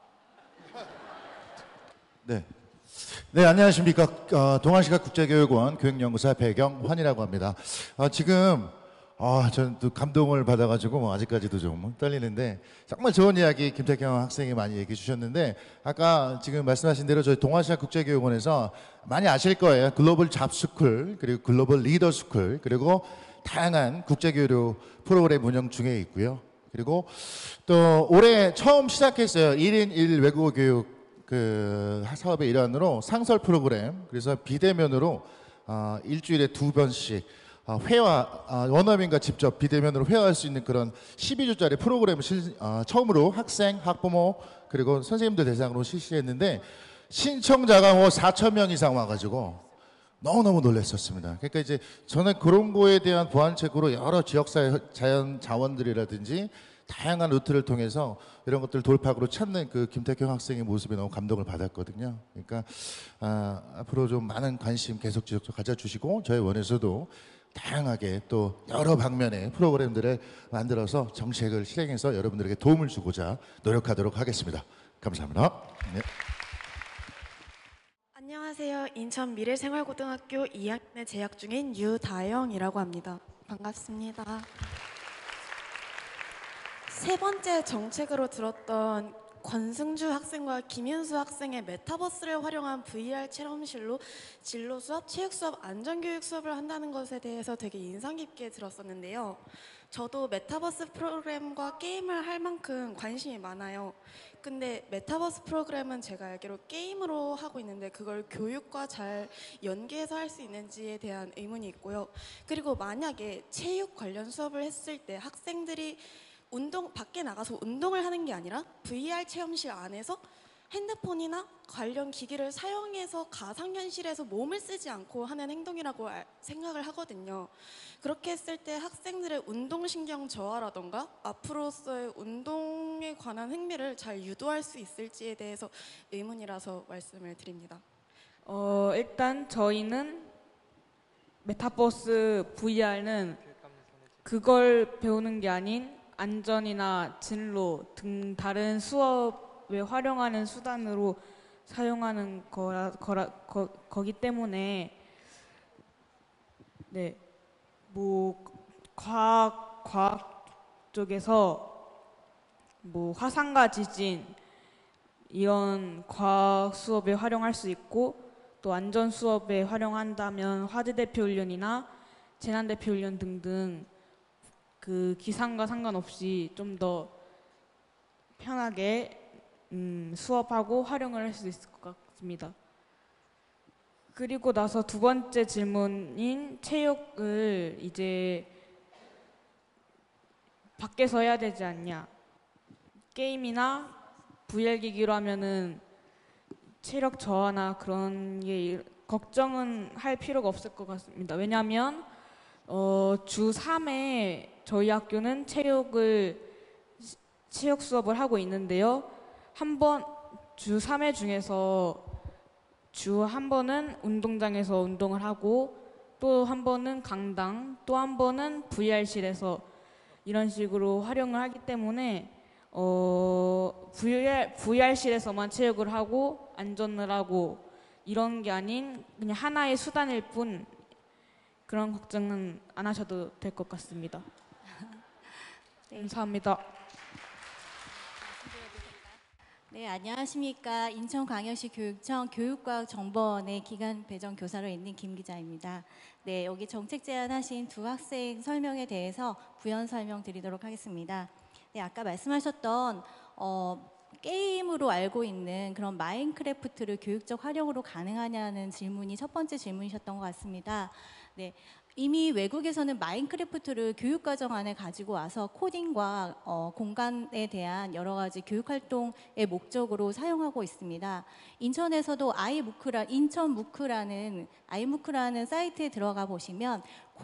네. 네, 안녕하십니까. 어, 동아시아 국제교육원 교육연구사 배경환이라고 합니다. 어, 지금, 아, 저는 또 감동을 받아가지고 뭐 아직까지도 좀 떨리는데 정말 좋은 이야기 김택경 학생이 많이 얘기해 주셨는데 아까 지금 말씀하신 대로 저희 동아시아 국제교육원에서 많이 아실 거예요. 글로벌 잡스쿨, 그리고 글로벌 리더스쿨, 그리고 다양한 국제교류 프로그램 운영 중에 있고요. 그리고 또 올해 처음 시작했어요. 일 인 일 외국어 교육 그 사업의 일환으로 상설 프로그램, 그래서 비대면으로 어, 일주일에 두 번씩 어, 회화, 어, 원어민과 직접 비대면으로 회화할 수 있는 그런 십이 주짜리 프로그램을 실, 어, 처음으로 학생, 학부모 그리고 선생님들 대상으로 실시했는데 신청자가 뭐 사천 명 이상 와가지고 너무너무 놀랐었습니다. 그러니까 이제 저는 그런 거에 대한 보완책으로 여러 지역사회 자연 자원들이라든지 다양한 루트를 통해서 이런 것들 돌파구로 찾는 그 김택경 학생의 모습에 너무 감동을 받았거든요. 그러니까 아, 앞으로 좀 많은 관심 계속 지속 가져주시고 저희 원에서도 다양하게 또 여러 방면의 프로그램들을 만들어서 정책을 실행해서 여러분들에게 도움을 주고자 노력하도록 하겠습니다. 감사합니다. 네. 안녕하세요. 인천 미래생활고등학교 이 학년에 재학 중인 유다영이라고 합니다. 반갑습니다. 세 번째 정책으로 들었던 권승주 학생과 김윤수 학생의 메타버스를 활용한 브이알 체험실로 진로 수업, 체육 수업, 안전교육 수업을 한다는 것에 대해서 되게 인상 깊게 들었었는데요. 저도 메타버스 프로그램과 게임을 할 만큼 관심이 많아요. 근데 메타버스 프로그램은 제가 알기로 게임으로 하고 있는데 그걸 교육과 잘 연계해서 할 수 있는지에 대한 의문이 있고요. 그리고 만약에 체육 관련 수업을 했을 때 학생들이 운동 밖에 나가서 운동을 하는 게 아니라 브이알 체험실 안에서 핸드폰이나 관련 기기를 사용해서 가상현실에서 몸을 쓰지 않고 하는 행동이라고 알- 생각을 하거든요. 그렇게 했을 때 학생들의 운동신경 저하라던가 앞으로서의 운동에 관한 흥미를 잘 유도할 수 있을지에 대해서 의문이라서 말씀을 드립니다. 어, 일단 저희는 메타버스 브이알은 그걸 배우는 게 아닌 안전이나 진로 등 다른 수업에 활용하는 수단으로 사용하는 거라, 거라 거, 거기 때문에 네, 뭐 과학 과학 쪽에서 뭐 화산과 지진 이런 과학 수업에 활용할 수 있고 또 안전 수업에 활용한다면 화재 대피 훈련이나 재난 대피 훈련 등등 그 기상과 상관없이 좀 더 편하게 음, 수업하고 활용을 할 수 있을 것 같습니다. 그리고 나서 두 번째 질문인 체육을 이제 밖에서 해야 되지 않냐. 게임이나 브이알 기기로 하면은 체력 저하나 그런 게 걱정은 할 필요가 없을 것 같습니다. 왜냐하면 어, 주 삼 회 저희 학교는 체육을 체육 수업을 하고 있는데요. 한 번 주 삼 회 중에서 주 한 번은 운동장에서 운동을 하고 또 한 번은 강당, 또 한 번은 브이알실에서 이런 식으로 활용을 하기 때문에 어, 브이알, 브이알실에서만 체육을 하고 안전을 하고 이런 게 아닌 그냥 하나의 수단일 뿐 그런 걱정은 안 하셔도 될 것 같습니다. 네. 감사합니다. 네, 안녕하십니까. 인천광역시 교육청 교육과학정보원의 기간 배정 교사로 있는 김 기자입니다. 네, 여기 정책 제안하신 두 학생 설명에 대해서 부연 설명드리도록 하겠습니다. 네, 아까 말씀하셨던 어, 게임으로 알고 있는 그런 마인크래프트를 교육적 활용으로 가능하냐는 질문이 첫 번째 질문이셨던 것 같습니다. 네, 이미 외국에서는 마인크래프트를 교육과정 안에 가지고 와서 코딩과 어, 공간에 대한 여러 가지 교육활동의 목적으로 사용하고 있습니다. 인천에서도 아이무크라, 인천무크라는 아이무크라는 사이트에 들어가 보시면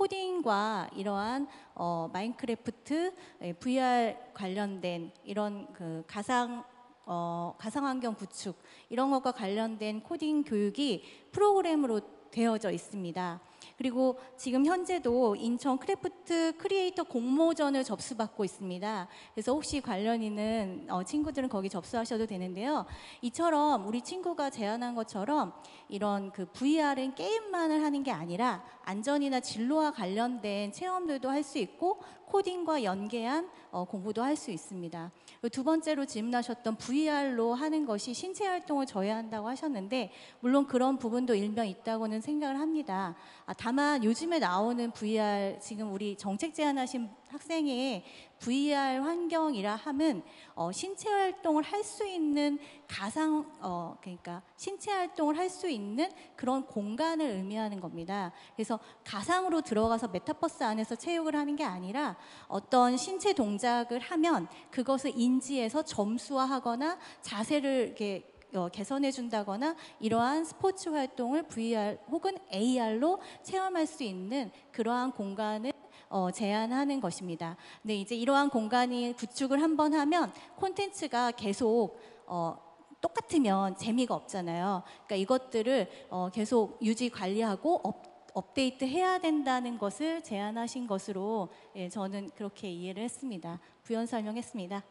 코딩과 이러한 어, 마인크래프트, 브이알 관련된 이런 그 가상 어, 가상환경 구축 이런 것과 관련된 코딩 교육이 프로그램으로 되어져 있습니다. 그리고 지금 현재도 인천 크래프트 크리에이터 공모전을 접수받고 있습니다. 그래서 혹시 관련 있는 어, 친구들은 거기 접수하셔도 되는데요. 이처럼 우리 친구가 제안한 것처럼 이런 그 브이알은 게임만을 하는 게 아니라 안전이나 진로와 관련된 체험들도 할 수 있고 코딩과 연계한 어, 공부도 할 수 있습니다. 두 번째로 질문하셨던 브이알로 하는 것이 신체 활동을 저해한다고 하셨는데 물론 그런 부분도 일명 있다고는 생각을 합니다. 아, 다만 요즘에 나오는 브이알 지금 우리 정책 제안하신 학생의 브이알 환경이라 함은 어, 신체 활동을 할 수 있는 가상 어, 그러니까 신체 활동을 할 수 있는 그런 공간을 의미하는 겁니다. 그래서 가상으로 들어가서 메타버스 안에서 체육을 하는 게 아니라 어떤 신체 동작을 하면 그것을 인지해서 점수화하거나 자세를 이렇게 어, 개선해 준다거나 이러한 스포츠 활동을 브이알 혹은 에이알로 체험할 수 있는 그러한 공간을 어, 제안하는 것입니다. 근데 이제 이러한 공간이 구축을 한번 하면 콘텐츠가 계속 어, 똑같으면 재미가 없잖아요. 그러니까 이것들을 어, 계속 유지 관리하고 업, 업데이트 해야 된다는 것을 제안하신 것으로 예, 저는 그렇게 이해를 했습니다. 부연 설명했습니다.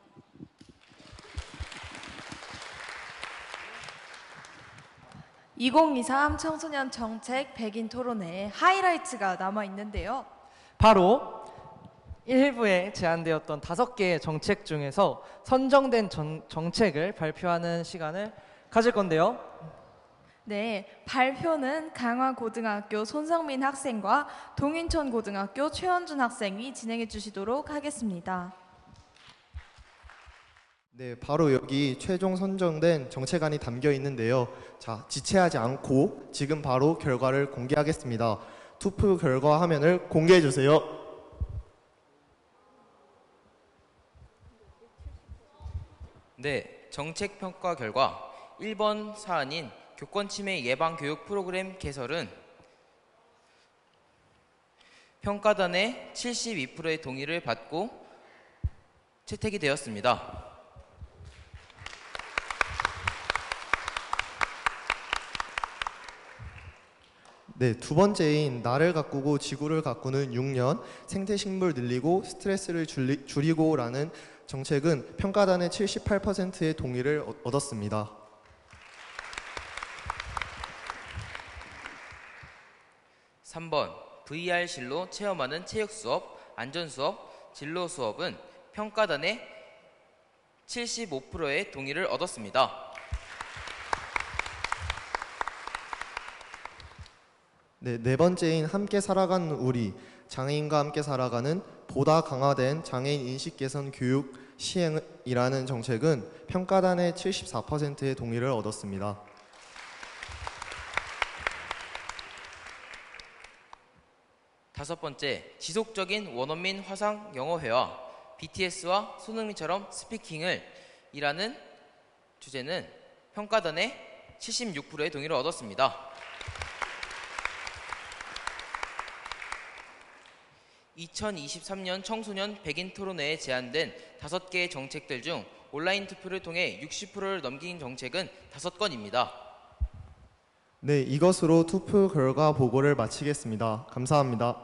이천이십삼 청소년 정책 백인 토론회의 하이라이트가 남아 있는데요. 바로 일부에 제안되었던 다섯 개의 정책 중에서 선정된 전, 정책을 발표하는 시간을 가질 건데요. 네, 발표는 강화고등학교 손성민 학생과 동인천고등학교 최원준 학생이 진행해 주시도록 하겠습니다. 네, 바로 여기 최종 선정된 정책안이 담겨 있는데요. 자, 지체하지 않고 지금 바로 결과를 공개하겠습니다. 투표 결과 화면을 공개해 주세요. 네, 정책 평가 결과 일 번 사안인 교권 침해 예방 교육 프로그램 개설은 평가단의 칠십이 퍼센트의 동의를 받고 채택이 되었습니다. 네, 두 번째인 나를 가꾸고 지구를 가꾸는 육 년 생태식물 늘리고 스트레스를 줄리, 줄이고라는 정책은 평가단의 칠십팔 퍼센트의 동의를 얻- 얻었습니다. 삼 번 브이알실로 체험하는 체육 수업, 안전 수업, 진로 수업은 평가단의 칠십오 퍼센트의 동의를 얻었습니다. 네, 네 번째인 함께 살아가는 우리, 장애인과 함께 살아가는 보다 강화된 장애인 인식 개선 교육 시행이라는 정책은 평가단의 칠십사 퍼센트의 동의를 얻었습니다. 다섯 번째, 지속적인 원어민 화상 영어회화, 비티에스와 손흥민처럼 스피킹을 이라는 주제는 평가단의 칠십육 퍼센트의 동의를 얻었습니다. 이천이십삼 년 청소년 백인 토론회에 제안된 다섯 개의 정책들 중 온라인 투표를 통해 육십 퍼센트를 넘긴 정책은 다섯 건입니다. 네, 이것으로 투표 결과 보고를 마치겠습니다. 감사합니다.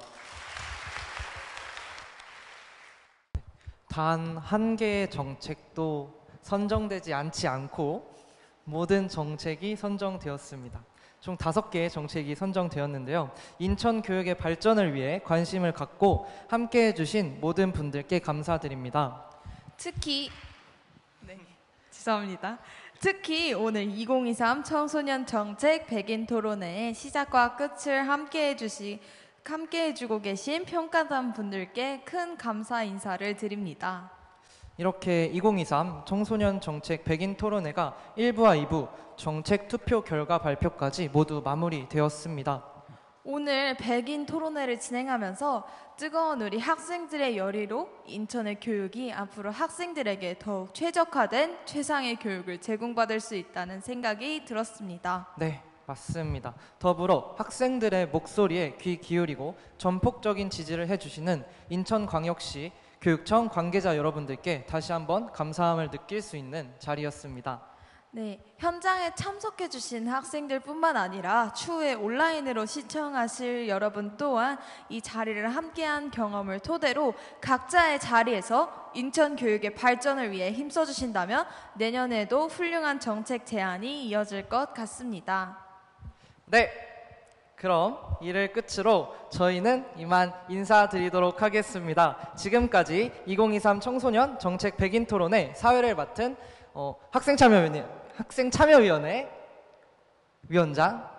단 한 개의 정책도 선정되지 않지 않고 모든 정책이 선정되었습니다. 총 다섯 개의 정책이 선정되었는데요. 인천 교육의 발전을 위해 관심을 갖고 함께해 주신 모든 분들께 감사드립니다. 특히 네, 죄송합니다. 특히 오늘 이천이십삼 청소년 정책 백인 토론회의 시작과 끝을 함께해 주시 함께해 주고 계신 평가단 분들께 큰 감사 인사를 드립니다. 이렇게 이천이십삼 청소년 정책 백인 토론회가 일 부와 이 부 정책 투표 결과 발표까지 모두 마무리되었습니다. 오늘 백인 토론회를 진행하면서 뜨거운 우리 학생들의 열의로 인천의 교육이 앞으로 학생들에게 더욱 최적화된 최상의 교육을 제공받을 수 있다는 생각이 들었습니다. 네, 맞습니다. 더불어 학생들의 목소리에 귀 기울이고 전폭적인 지지를 해주시는 인천광역시 교육청 관계자 여러분들께 다시 한번 감사함을 느낄 수 있는 자리였습니다. 네, 현장에 참석해 주신 학생들뿐만 아니라 추후에 온라인으로 시청하실 여러분 또한 이 자리를 함께한 경험을 토대로 각자의 자리에서 인천 교육의 발전을 위해 힘써 주신다면 내년에도 훌륭한 정책 제안이 이어질 것 같습니다. 네, 그럼 이를 끝으로 저희는 이만 인사드리도록 하겠습니다. 지금까지 이천이십삼 청소년 정책 백인 토론회 사회를 맡은 어, 학생참여위원회, 학생참여위원회 위원장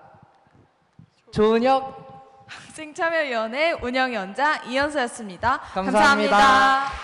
조은혁 학생참여위원회 운영위원장 이현서였습니다. 감사합니다. 감사합니다.